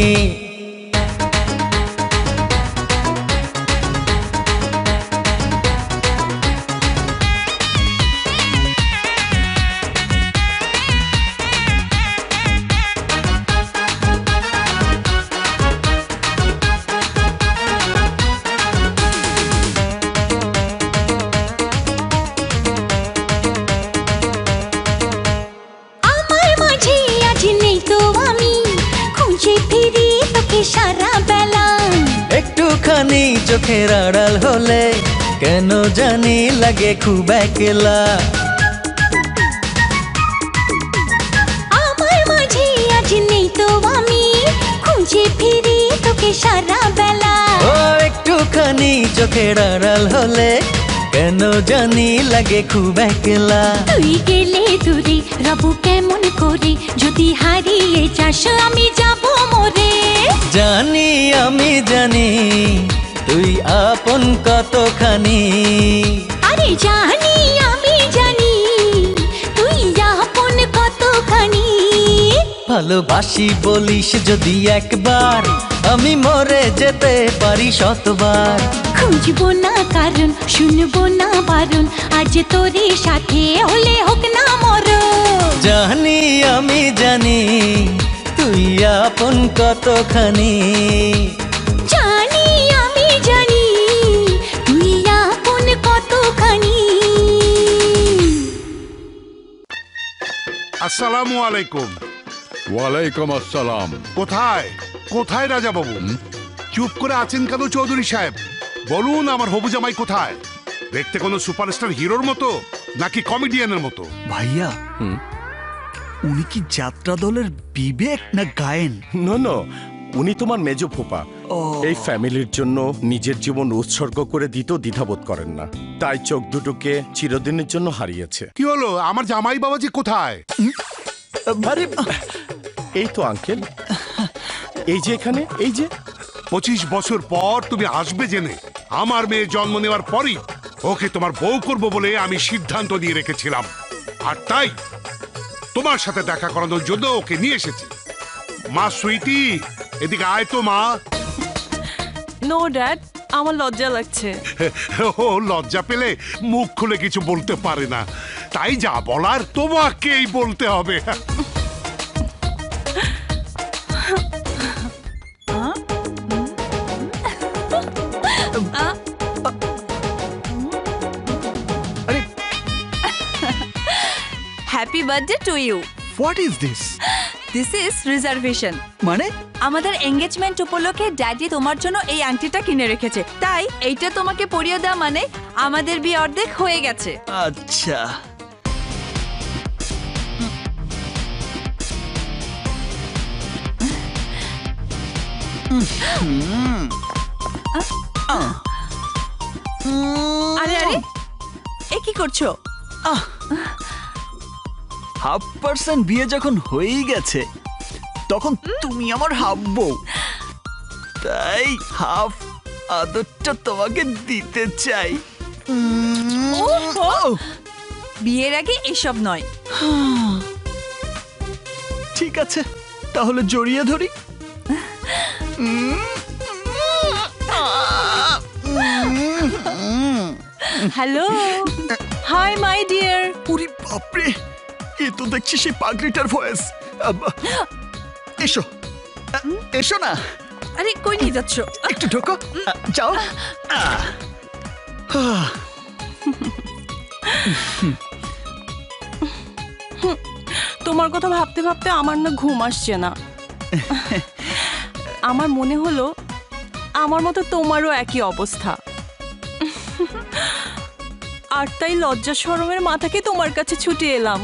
আমার মাঝে আজ নেই তো আমি, খুঁজে ফিরি তোকে সারা বেলা। একটুখানি চোখের আড়াল হলে কেন জানি লাগে খুব একলা। আমার মাঝে আজ নেই তো আমি, খুঁজে ফিরি তোকে সারা বেলা। ও একটুখানি চোখের আড়াল হলে কেন জানি লাগে খুব একলা। তুই গেলে দূরে রব কেমন করে, যদি হারিয়ে যাস আমি যাব মরে। জানি আমি জানি তুই আপন কতখানি। আরে জানি আমি জানি তুই আপন কতখানি। ভালোবাসি বলিস যদি একবার, আমি মরে যেতে পারি শতবার। খুঁজবো না কারণ শুনবো না বারণ, আজ তোরে সাথে হলে হোক না মরণ। জানি আমি জানি তুই আপন কতখানি। জানি আমি জানি তুই আপন কতখানি। আসসালামু আলাইকুম। ওয়ালাইকুম আসসালাম। কোথায় কোথায় রাজা বাবু? চুপ করে আছেন কেন চৌধুরী সাহেব? বলুন আমার হবু জামাই কোথায়? দেখতে কোনো সুপারস্টার হিরোর মতো নাকি কমেডিয়ানের মতো? ভাইয়া উনি কি যাত্রা দলের বিবেক না গায়েন? নো নো, উনি তোমার মেজ ফুপা। এই ফ্যামিলির জন্য নিজের জীবন উৎসর্গ করে দিতেও দ্বিধাবোধ করেন না, তাই চোখ দুটোকে চিরদিনের জন্য হারিয়েছে। কি হলো আমার জামাই বাবাজি কোথায়? আরে এই তো আঙ্কেল, এই যে এখানে, এই যে। পঁচিশ বছর পর তুমি আসবে জেনে আমার মেয়ে জন্ম নেওয়ার পরই ওকে তোমার বউ করব বলে আমি সিদ্ধান্ত দিয়ে রেখেছিলাম, আর তাই তোমার সাথে দেখা করানোর জন্য ওকে নিয়ে এসেছি। মা সুইটি, এদিকে আয় তো মা। নো ড্যাড, আমার লজ্জা লাগছে। ও লজ্জা পেলে মুখ খুলে কিছু বলতে পারে না, তাই যা বলার তোমাকেই বলতে হবে। Happy birthday to you. What is this? This is reservation. মানে আমাদের এঙ্গেজমেন্ট উপলক্ষে ড্যাডি তোমার জন্য এই আংটিটা কিনে রেখেছে, তাই এইটা তোমাকে পরিয়ে দেওয়া মানে আমাদের বিয়ে অর্ধেক হয়ে গেছে। আচ্ছা আরে আরে এ কি করছো? হাফ পার্সেন্ট বিয়ে যখন হয়েই গেছে তখন তুমি আমার হাফ বউ, তাই হাফ আদরটা তোমাকে দিতে চাই। বিয়ের আগে এসব নয়। ঠিক আছে তাহলে জড়িয়ে ধরি। Hello, hi my dear. পুরি বাপরে, এ তো দেখছি সেই পাগড়িটার ভয়েস। এসো এসো না। আরে কই নিয়ে যাচ্ছ? একটু ঢোকো, যাও। তোমার কথা ভাবতে ভাবতে আমার না ঘুম আসছে না। আমার মনে হলো আমার মতো তোমারও একই অবস্থা, আর তাই লজ্জা শরমের মাথাকে তোমার কাছে ছুটে এলাম।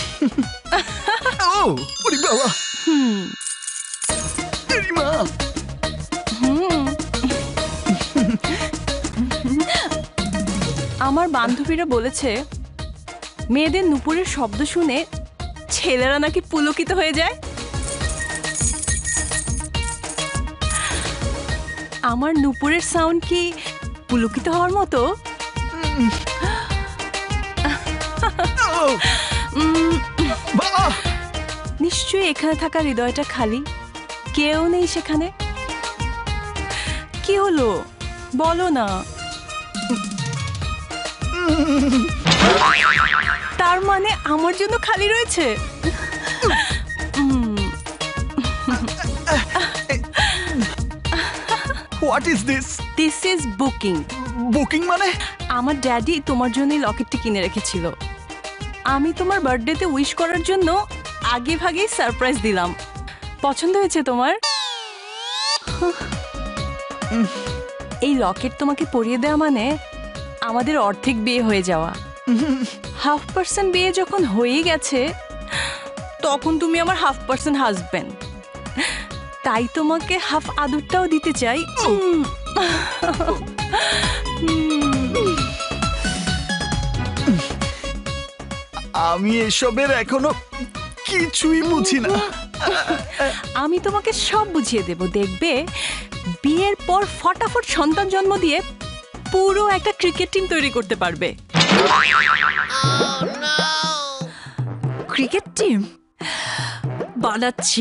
ও ওরে বাবা। হুম মা। হুম আমার বান্ধবীরা বলেছে মেয়েদের নুপুরের শব্দ শুনে ছেলেরা নাকি পুলকিত হয়ে যায়। আমার নুপুরের সাউন্ড কি পুলকিত হওয়ার মতো? নিশ্চয়ই এখানে থাকা হৃদয়টা খালি, কেউ নেই সেখানে। কি হলো বলো না। তার মানে আমার জন্য খালি রয়েছে। What is this? This is booking. Booking মানে? আমার ড্যাডি তোমার জন্য লকেটটি কিনে রেখেছিল। আমি তোমার বার্থডেতে উইশ করার জন্য আগে ভাগেই সারপ্রাইজ দিলাম। পছন্দ হয়েছে তোমার? এই লকেট তোমাকে পরিয়ে দেওয়া মানে আমাদের অর্ধেক বিয়ে হয়ে যাওয়া। হাফ পার্সেন্ট বিয়ে যখন হয়ে গেছে তখন তুমি আমার হাফ পার্সেন্ট হাজবেন্ড, তাই তোমাকে হাফ আদরটাও দিতে চাই। আমি এসবের এখনো কিছুই বুঝি না। আমি তোমাকে সব বুঝিয়ে দেব, দেখবে বিয়ের পর ফটাফট সন্তান জন্ম দিয়ে পুরো একটা ক্রিকেট টিম তৈরি করতে পারবে। ক্রিকেট টিম বানাচ্ছি।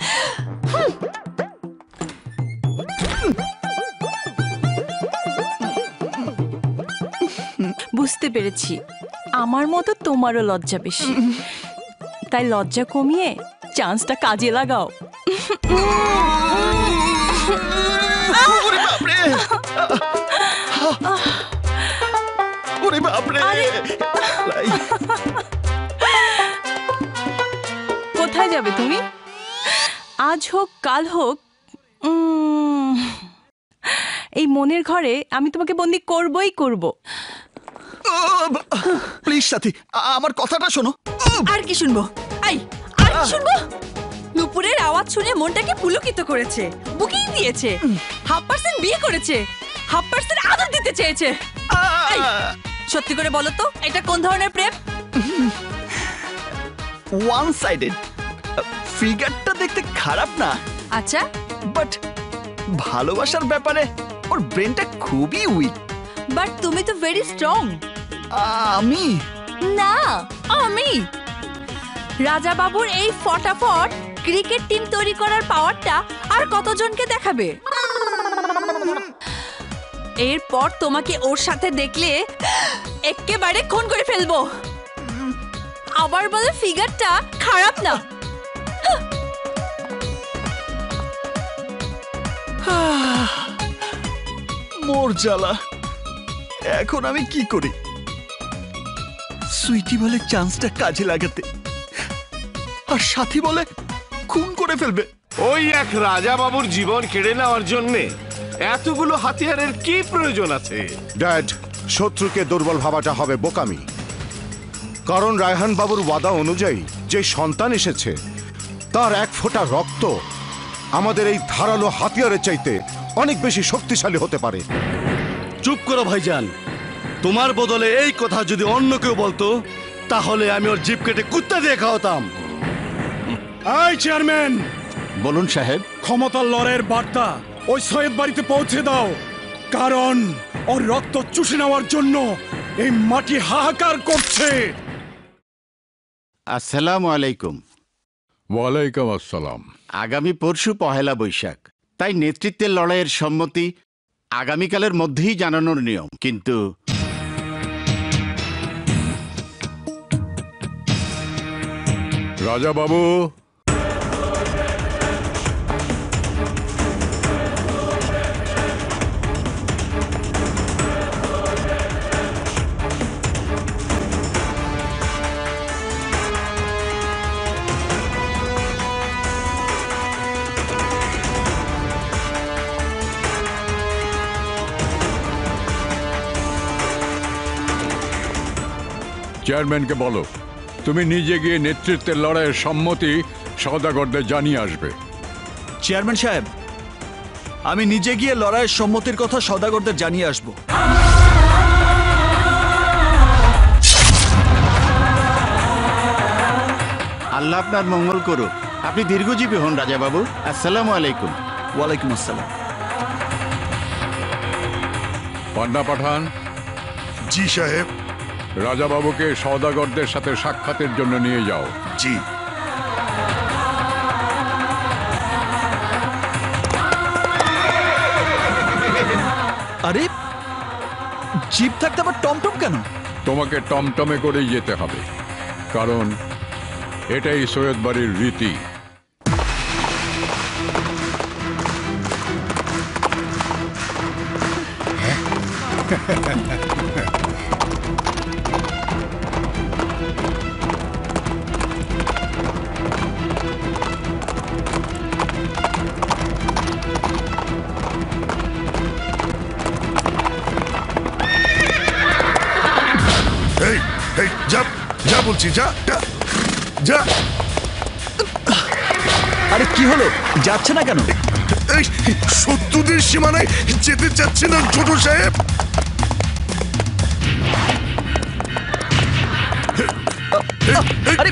বুঝতে পেরেছি, আমার মতো তোমারও লজ্জা বেশি, তাই লজ্জা কমিয়ে চান্সটা কাজে লাগাও। কোথায় যাবে তুমি? আজ হোক কাল হোক উম, এই মনের ঘরে আমি তোমাকে বন্দি করবই করব। প্লিজ সাথী, আমার কথাটা শোনো। আর কি শুনবো? আই আর কি শুনবো? নুপুরের আওয়াজ শুনে মনটাকে পুলকিত করেছে, বুকিং দিয়েছে, হাফ পার্সেন্ট বিয়ে করেছে, হাফ পার্সেন্ট আদর দিতে চেয়েছে। এই, সত্যি করে বলো তো এটা কোন ধরনের প্রেম? One sided. ফিগারটা দেখতে খারাপ না, আচ্ছা, বাট ভালোবাসার ব্যাপারে ওর ব্রেনটা খুবই উইক। বাট তুমি তো ভেরি স্ট্রং। আমি না, আমি রাজা বাবুর এই ফটাফট ক্রিকেট টিম তৈরি করার পাওয়ারটা আর কতজনকে দেখাবে? এরপর তোমাকে ওর সাথে দেখলে একেবারে খুন করে ফেলবো। আবার বলে ফিগারটা খারাপ না। মোর জ্বালা, এখন আমি কি করি? সুইটি বলে চান্সটা কাজে লাগাতে, আর সাথী বলে খুন করে ফেলবে। ওই এক রাজা বাবুর জীবন কেড়ে নেওয়ার জন্যে এতগুলো হাতিয়ারের কি প্রয়োজন আছে? ড্যাড, শত্রুকে দুর্বল ভাবাটা হবে বোকামি। কারণ রায়হান বাবুর ওয়াদা অনুযায়ী যে সন্তান এসেছে তার এক ফোঁটা রক্ত আমাদের এই ধারালো হাতিয়ারের চাইতে অনেক বেশি শক্তিশালী হতে পারে। চুপ করো ভাইজান, তোমার বদলে এই কথা যদি অন্য কেউ বলতো তাহলে আমি ওর জিপ কেটে কুত্তা দিয়ে খাওয়াতাম। এই চেয়ারম্যান, বলুন সাহেব। ক্ষমতার লড়াইয়ের বার্তা ওই সৈয়দ বাড়িতে পৌঁছে দাও, কারণ ওর রক্ত চুষে নেওয়ার জন্য এই মাটি হাহাকার করছে। আসসালামু আলাইকুম। ওয়ালাইকুম আসসালাম। আগামী পরশু পহেলা বৈশাখ, তাই নেতৃত্বের লড়াইয়ের সম্মতি আগামীকালের মধ্যেই জানানোর নিয়ম, কিন্তু রাজা বাবু, চেয়ারম্যানকে বলো তুমি নিজে গিয়ে নেতৃত্বের লড়াইয়ের সম্মতি সওদাগরদের জানিয়ে আসবে। চেয়ারম্যান সাহেব, আমি নিজে গিয়ে লড়াইয়ের সম্মতির কথা সওদাগরদের জানিয়ে আসবো। আল্লাহ আপনার মঙ্গল করুক। আপনি দীর্ঘজীবী হন রাজা বাবু। আসসালামু আলাইকুম। ওয়ালাইকুম আসসালাম। পান্না পাঠান। জি সাহেব। রাজা বাবুকে সওদাগরদের সাথে সাক্ষাতের জন্য নিয়ে যাও। জি। আরে জিপ থাকতে আবার টমটম কেন? তোমাকে টমটমে করেই যেতে হবে, কারণ এটাই সৈয়দ বাড়ির রীতি। এই এই যা যা বলছি, যা যা, যা। আরে কি হলো, যাচ্ছে না কেন? এই শত্রুদের সীমানায় যেতে চাচ্ছে না ছোট সাহেব। আরে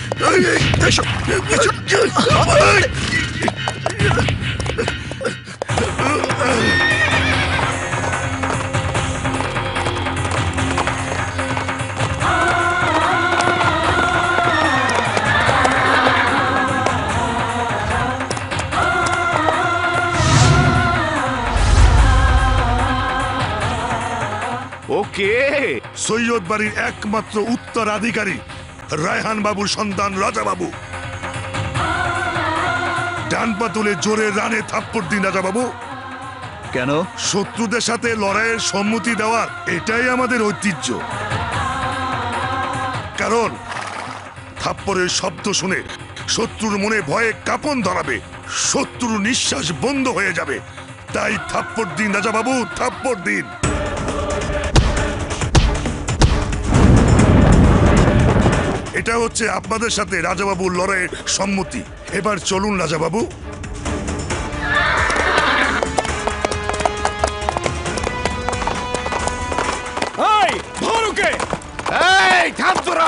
ওকে, সৈয়দ বাড়ির একমাত্র উত্তরাধিকারী রায়হান বাবুর সন্তান রাজা বাবু। ডান পা তুলে জোরে রানে থাপ্পড় দিন রাজা বাবু। কেন? শত্রুদের সাথে লড়াইয়ের সম্মতি দেওয়ার এটাই আমাদের ঐতিহ্য। কারণ থাপ্পড়ের শব্দ শুনে শত্রুর মনে ভয়ে কাঁপন ধরাবে, শত্রুর নিঃশ্বাস বন্ধ হয়ে যাবে। তাই থাপ্পড় দিন রাজা বাবু, থাপ্পড় দিন। এটা হচ্ছে আপনাদের সাথে রাজাবাবুর লড়াইয়ের সম্মতি। এবার চলুন রাজাবাবু। এই ধরুকে, এই থাম তোরা।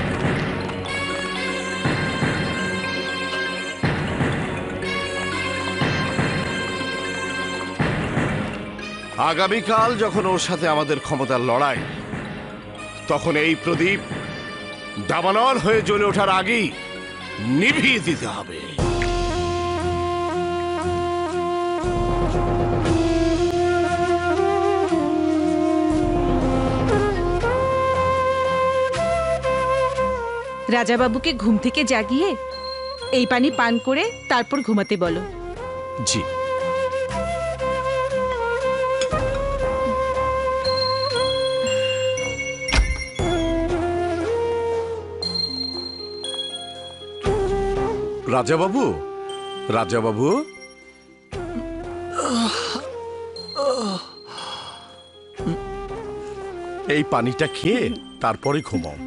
আগামীকাল যখন ওর সাথে আমাদের ক্ষমতার লড়াই, তখন এই প্রদীপ দাবানল হয়ে জ্বলে ওঠার আগেই নিভিয়ে দিতে হবে। রাজাবাবুকে ঘুম থেকে জাগিয়ে এই পানি পান করে তারপর ঘুমাতে বলো। জি। রাজাবাবু, রাজাবাবু, এই পানিটা খেয়ে তারপরে ঘুমাও।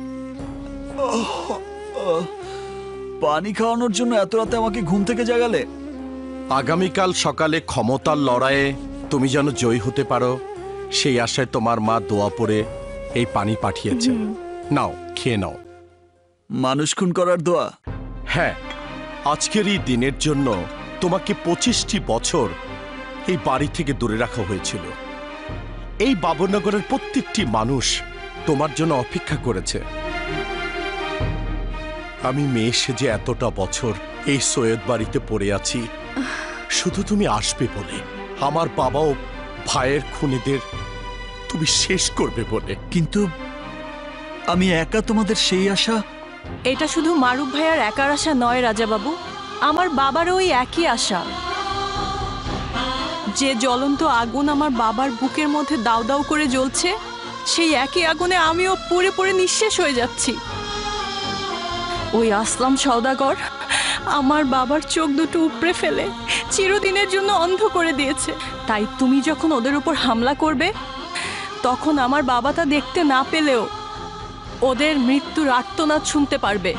পানি খাওয়ানোর জন্য এত রাতে আমাকে ঘুম থেকে জাগালে? আগামীকাল সকালে ক্ষমতার লড়াইয়ে তুমি যেন জয়ী হতে পারো, সেই আশায় তোমার মা দোয়া পড়ে এই পানি পাঠিয়েছে। নাও, খেয়ে নাও। মানুষ খুন করার দোয়া? হ্যাঁ, আজকের এই দিনের জন্য তোমাকে পঁচিশটি বছর এই বাড়ি থেকে দূরে রাখা হয়েছিল। এই বাবরনগরের প্রত্যেকটি মানুষ তোমার জন্য অপেক্ষা করেছে। আমি মেয়ে সেজে এতটা বছর এই সৈয়দ বাড়িতে পড়ে আছি শুধু তুমি আসবে বলে, আমার বাবা ও ভাইয়ের খুনিদের তুমি শেষ করবে বলে। কিন্তু আমি একা তোমাদের সেই আশা? এটা শুধু মারুফ ভাইয়ার একার আশা নয় রাজাবাবু, আমার বাবারও ওই একই আশা। যে জ্বলন্ত আগুন আমার বাবার বুকের মধ্যে দাউ দাউ করে জ্বলছে, সেই একই আগুনে আমিও পুড়ে পুড়ে নিঃশেষ হয়ে যাচ্ছি। ওই আসলাম সওদাগর আমার বাবার চোখ দুটো উপড়ে ফেলে চিরদিনের জন্য অন্ধ করে দিয়েছে। তাই তুমি যখন ওদের উপর হামলা করবে, তখন আমার বাবা তা দেখতে না পেলেও ওদের মৃত্যুর আর্তনাদ শুনতে পারবে।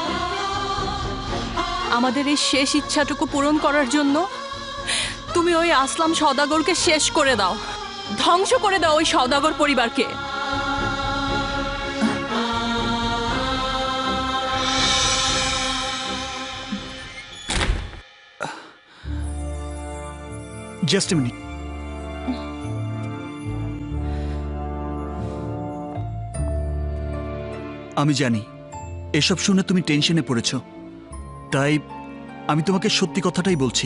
আমাদের এই শেষ ইচ্ছাটুকু পূরণ করার জন্য তুমি ওই আসলাম সওদাগরকে শেষ করে দাও, ধ্বংস করে দাও ওই সওদাগর পরিবারকে। Just a minute. আমি জানি এসব শুনে তুমি টেনশনে পড়েছ, তাই আমি তোমাকে সত্যি কথাটাই বলছি।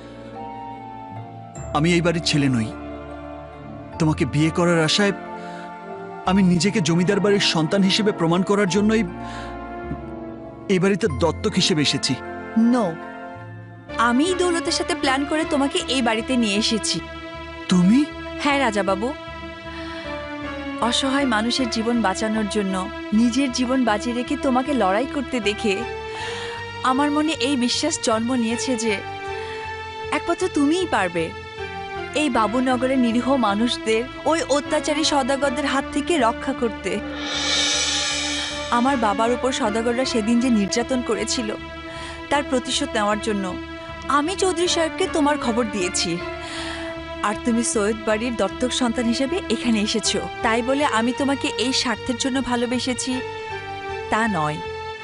আমি এই বাড়ির ছেলে নই। তোমাকে বিয়ে করার আশায় আমি নিজেকে জমিদার বাড়ির সন্তান হিসেবে প্রমাণ করার জন্যই এই বাড়িতে দত্তক হিসেবে এসেছি। নো, আমি দৌলতের সাথে প্ল্যান করে তোমাকে এই বাড়িতে নিয়ে এসেছি। তুমি? হ্যাঁ রাজা বাবু, অসহায় মানুষের জীবন বাঁচানোর জন্য নিজের জীবন বাঁচিয়ে রেখে তোমাকে লড়াই করতে দেখে আমার মনে এই বিশ্বাস জন্ম নিয়েছে যে একমাত্র তুমিই পারবে এই বাবুনগরের নিরীহ মানুষদের ওই অত্যাচারী সওদাগরদের হাত থেকে রক্ষা করতে। আমার বাবার উপর সওদাগররা সেদিন যে নির্যাতন করেছিল তার প্রতিশোধ নেওয়ার জন্য আমি চৌধুরী সাহেবকে তোমার খবর দিয়েছি। আর তুমি সৈয়দ বাড়ির দত্তক সন্তান হিসেবে এখানে এসেছো, তাই বলে আমি তোমাকে এই স্বার্থের জন্য ভালোবেসেছি তা নয়।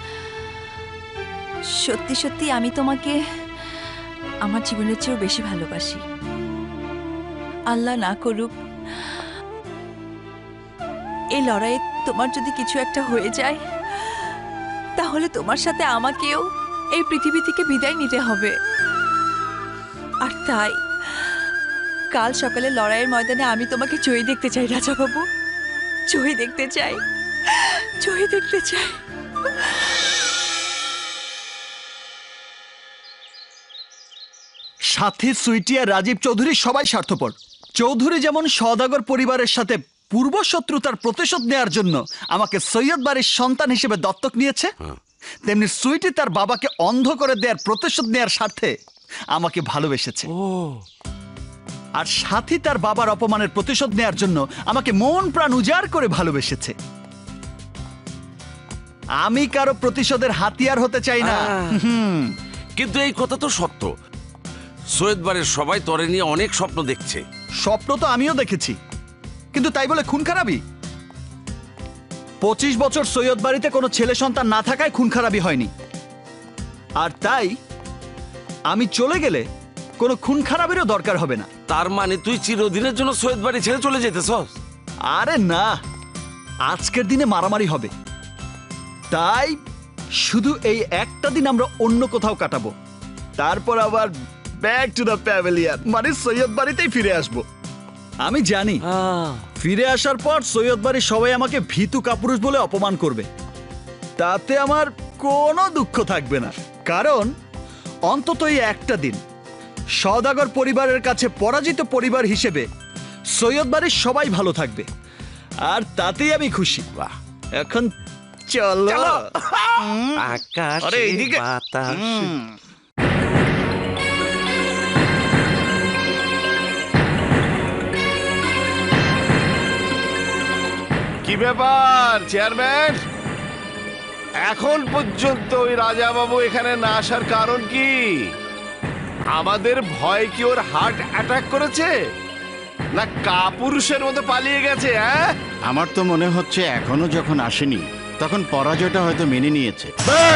সত্যি সত্যি আমি তোমাকে আমার জীবনের চেয়েও বেশি ভালোবাসি। আল্লাহ না করুক এই লড়াইয়ে তোমার যদি কিছু একটা হয়ে যায়, তাহলে তোমার সাথে আমাকেও এই পৃথিবী থেকে বিদায় নিতে হবে। আর তাই কাল সকালে লড়াইয়ের ময়দানে আমি তোমাকে জয়ী দেখতে চাই রাজা বাবু, জয়ী দেখতে চাই, জয়ী দেখতে চাই। সাথী, সুইটি আর রাজীব চৌধুরী সবাই স্বার্থপর। চৌধুরী যেমন সওদাগর পরিবারের সাথে পূর্ব শত্রুতার প্রতিশোধ নেওয়ার জন্য আমাকে সৈয়দ বাড়ির সন্তান হিসেবে দত্তক নিয়েছে, তেমনি সুইটি তার বাবাকে অন্ধ করে দেওয়ার প্রতিশোধ নেওয়ার স্বার্থে আমাকে ভালোবেসেছে। আর সাথী তার বাবার অপমানের প্রতিশোধ নেওয়ার জন্য আমাকে মন প্রাণ উজাড় করে ভালোবেসেছে। আমি কারো প্রতিশোধের হাতিয়ার হতে চাই না। কিন্তু এই কথা তো সত্য, সৈয়দ বাড়ির সবাই তরে নিয়ে অনেক স্বপ্ন দেখছে। স্বপ্ন তো আমিও দেখেছি, কিন্তু তাই বলে খুন খারাপি? পঁচিশ বছর সৈয়দ বাড়িতে কোনো ছেলে সন্তান না থাকায় খুন খারাপি হয়নি। আর তাই আমি চলে গেলে কোনো খুন খারাপেরও দরকার হবে না। তার মানে তুই চিরদিনের জন্য সৈয়দ বাড়ি ছেড়ে চলে যেতেছস? আরে না, আজকের দিনে মারামারি হবে, তাই শুধু এই একটা দিন আমরা অন্য কোথাও কাটাবো, তারপর আবার ব্যাক টু দ্য প্যাভিলিয়ন, মানে সৈয়দ বাড়িতেই ফিরে আসবো। আমি জানি ফিরে আসার পর সৈয়দ বাড়ির সবাই আমাকে ভীতু কাপুরুষ বলে অপমান করবে, তাতে আমার কোনো দুঃখ থাকবে না, কারণ অন্তত এই একটা দিন সওদাগর পরিবারের কাছে পরাজিত পরিবার হিসেবে সৈয়দ বাড়ির সবাই ভালো থাকবে, আর তাতেই আমি খুশি। এখন চলো। আকাশ, আরে এইদিকে। বাতাস। কি ব্যাপার চেয়ারম্যান, এখন পর্যন্ত ওই রাজা বাবু এখানে না আসার কারণ কি? আমাদের ভয় কি ওর হার্ট অ্যাটাক করেছে, না কাপুরুষের মতো পালিয়ে গেছে? হ্যাঁ, আমার তো মনে হচ্ছে এখনো যখন আসেনি তখন পরাজয়টা হয়তো মেনে নিয়েছে।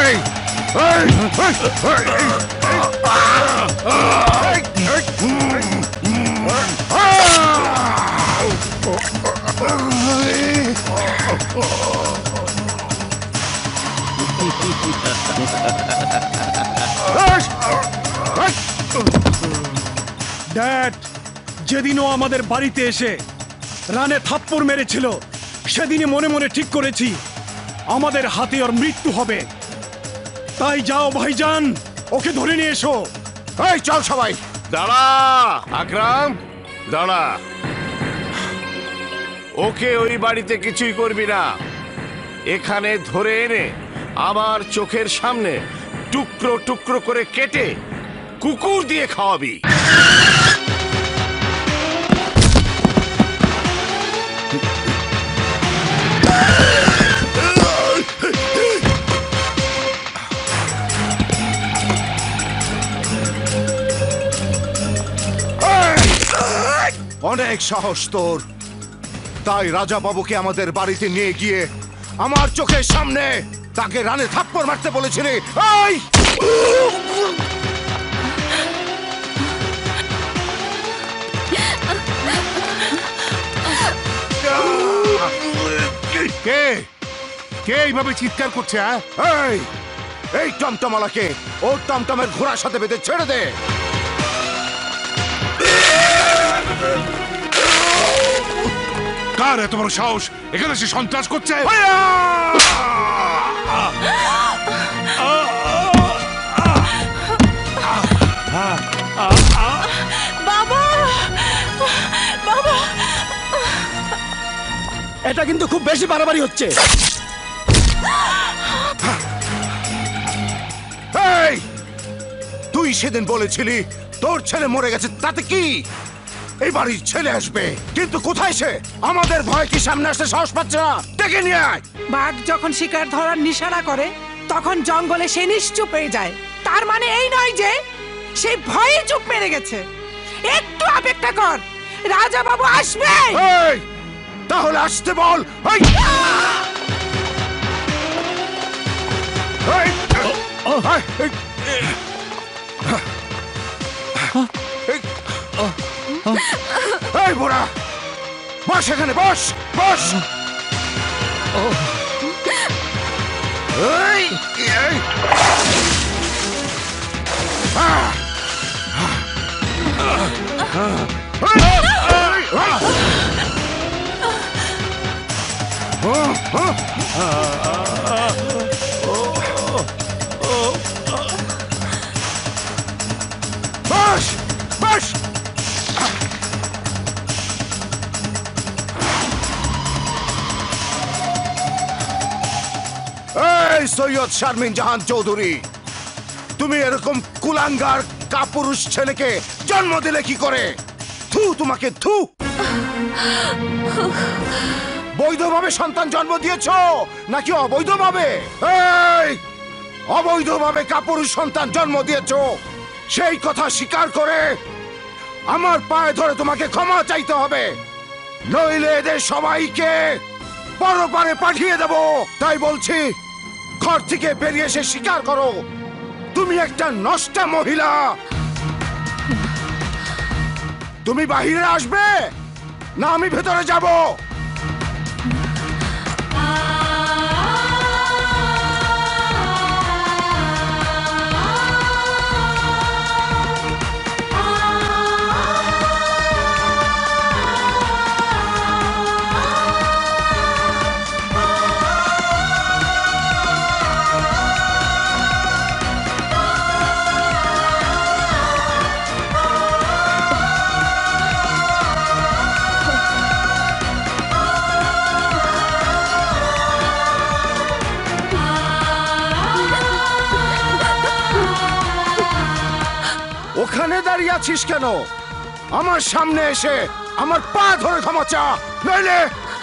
ড্যাড, যেদিনও আমাদের বাড়িতে এসে রানে থাপ্পড় মেরেছিল, সেদিনই মনে মনে ঠিক করেছি আমাদের হাতে ওর মৃত্যু হবে। তাই যাও ভাইজান, ওকে ধরে নিয়ে এসো। এই চল সবাই। দাঁড়া আকরাম, দাঁড়া। ওকে ওই বাড়িতে কিছুই করবি না, এখানে ধরে এনে আমার চোখের সামনে টুকরো টুকরো করে কেটে কুকুর দিয়ে খাওয়াবি। অনেক সাহস তোর, তাই রাজা বাবুকে আমাদের বাড়িতে নিয়ে গিয়ে আমার চোখের সামনে তাকে রানে থাপ্পড় মারতে বলেছিলি। এই কে এইভাবে চিৎকার করছে? এই এই টমটমালাকে ওর টমটমের ঘোড়ার সাথে বেঁধে ছেড়ে দে। কার এত বড় সাহস এখানে সে সন্ত্রাস করছে? বাবা বাবা এটা কিন্তু খুব বেশি বাড়াবাড়ি হচ্ছে। এই তুই সেদিন বলেছিলি তোর ছেলে মরে গেছে, তাতে কি? এই বাড়ির ছেলে আসবে, কিন্তু কোথায় সে? আমাদের ভয় কি সামনে আসতে সাহস পাচ্ছে না? ডেকে নিয়ে আয়। বাঘ যখন শিকার ধরার নিশানা করে তখন জঙ্গলে সে নিশ্চুপ হয়ে যায়। তার মানে এই নয় যে সেই ভয়ে চুপ মেরে গেছে। একটু অপেক্ষা কর, রাজা বাবু আসবে। এই তাহলে আসতে বল। এই এই এই বুড়া, বস এখানে, বস বস। এই এই বস বস। এই সৈয়দ শারমিন জাহান চৌধুরী, তুমি এরকম কুলাঙ্গার কাপুরুষ ছেলেকে জন্ম দিলে কি করে? থু তোমাকে, থু। বৈধভাবে সন্তান জন্ম দিয়েছো নাকি অবৈধভাবে? এই অবৈধভাবে কাপুরুষ সন্তান জন্ম দিয়েছো, সেই কথা স্বীকার করে আমার পায়ে ধরে তোমাকে ক্ষমা চাইতে হবে, নইলে এদের সবাইকে পরপারে পাঠিয়ে দেব। তাই বলছি, ঘর থেকে বেরিয়ে এসে স্বীকার করো তুমি একটা নষ্টা মহিলা। তুমি বাহিরে আসবে না আমি ভেতরে যাব? ওখানে দাঁড়িয়ে আছিস কেন? আমার সামনে এসে আমার পা ধরে ক্ষমা চা, নইলে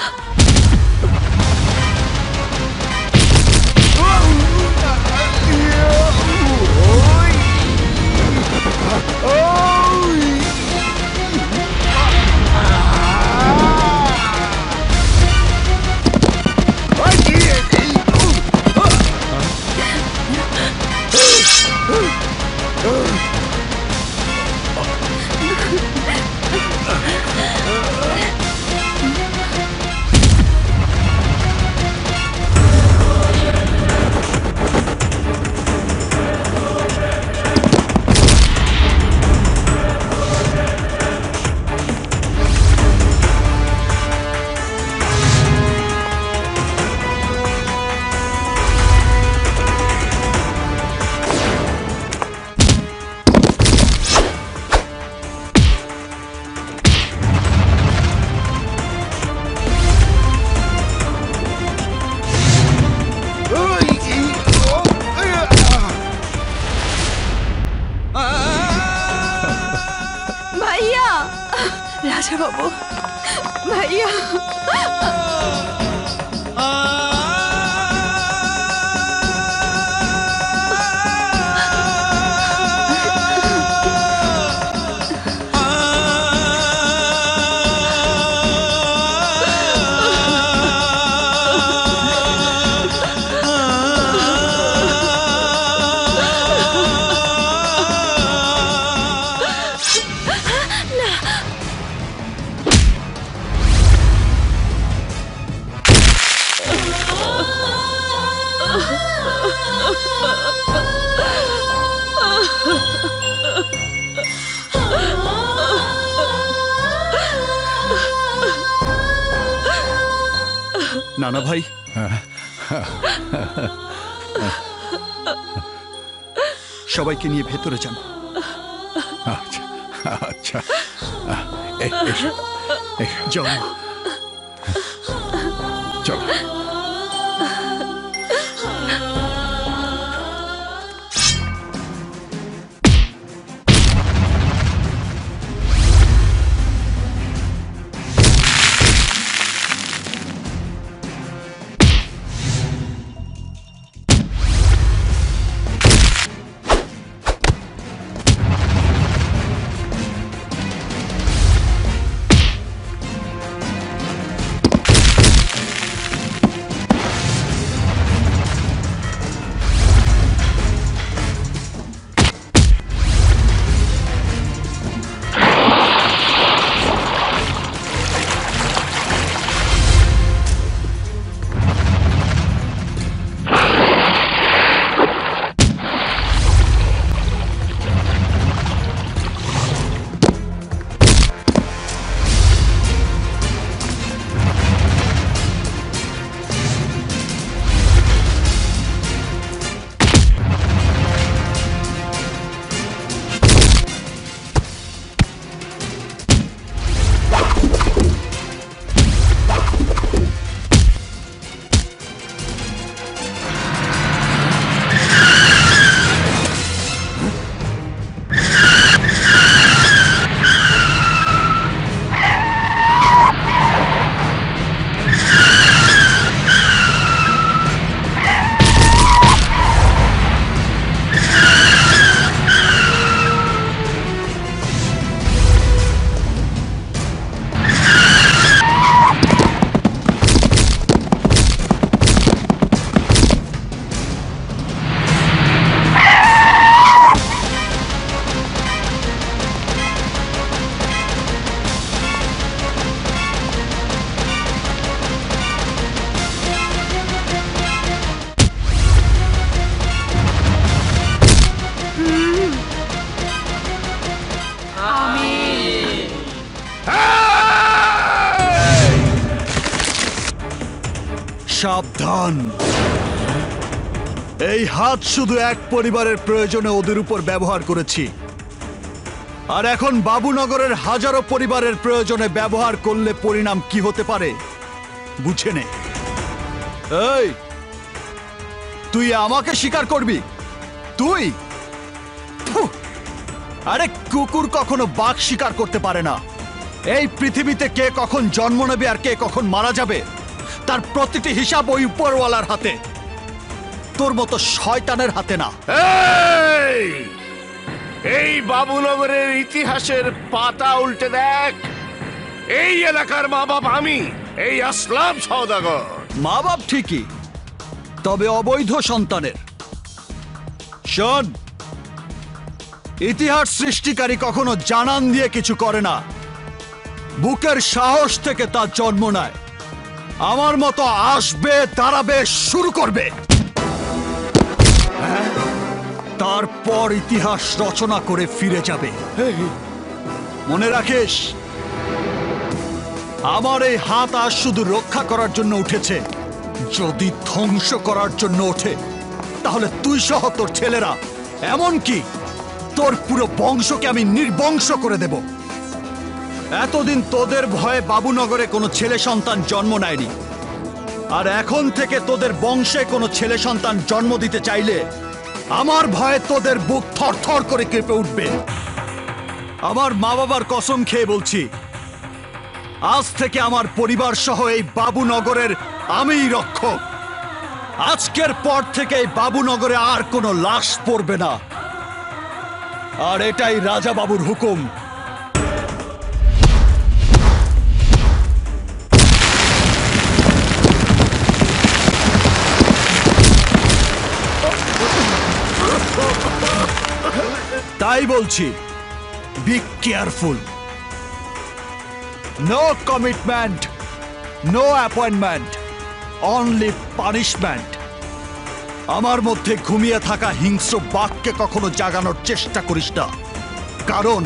রাজা বাবু, ভাইয়া। নানা ভাই। সবাইকে নিয়ে ভেতরে যান। আচ্ছা আচ্ছা এই, এসো, এসো। যাও। চলো। সাবধান, এই হাত শুধু এক পরিবারের প্রয়োজনে ওদের উপর ব্যবহার করেছি, আর এখন বাবুনগরের হাজারো পরিবারের প্রয়োজনে ব্যবহার করলে পরিণাম কি হতে পারে বুঝে নে। এই, তুই আমাকে স্বীকার করবি? তুই? ফুহ! আরে কুকুর কখনো বাঘ শিকার করতে পারে না। এই পৃথিবীতে কে কখন জন্ম নেবে আর কে কখন মারা যাবে তার প্রতিটি হিসাব ওই উপরওয়ালার হাতে, তোর মতো শয়তানের হাতে না। এই এই বাবুনগরের ইতিহাসের পাতা উল্টে দেখ। এই এলাকার মা বাপ আমি, এই আসলাম সওদাগর। মা বাপ ঠিকই, তবে অবৈধ সন্তানের। শোন, ইতিহাস সৃষ্টিকারী কখনো জানান দিয়ে কিছু করে না, বুকের সাহস থেকে তার জন্ম নেয়। আমার মতো আসবে, দাঁড়াবে, শুরু করবে, তারপর ইতিহাস রচনা করে ফিরে যাবে। মনে রাখিস, আমার এই হাত আজ শুধু রক্ষা করার জন্য উঠেছে। যদি ধ্বংস করার জন্য ওঠে তাহলে তুই সহ তোর ছেলেরা, এমনকি তোর পুরো বংশকে আমি নির্বংশ করে দেব। এতদিন তোদের ভয়ে বাবুনগরে কোনো ছেলে সন্তান জন্ম নেয়নি, আর এখন থেকে তোদের বংশে কোনো ছেলে সন্তান জন্ম দিতে চাইলে আমার ভয়ে তোদের বুক থরথর করে কেঁপে উঠবে। আমার মা বাবার কসম খেয়ে বলছি, আজ থেকে আমার পরিবার সহ এই বাবুনগরের আমিই রক্ষক। আজকের পর থেকে এই বাবুনগরে আর কোনো লাশ পড়বে না, আর এটাই রাজা বাবুর হুকুম। তাই বলছি, be careful. No commitment, no appointment, only punishment. আমার মধ্যে ঘুমিয়ে থাকা হিংস্র বাঘকে কখনো জাগানোর চেষ্টা করিস না, কারণ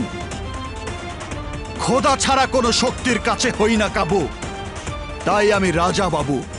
খোদা ছাড়া কোনো শক্তির কাছে হই না কাবু। তাই আমি রাজা বাবু।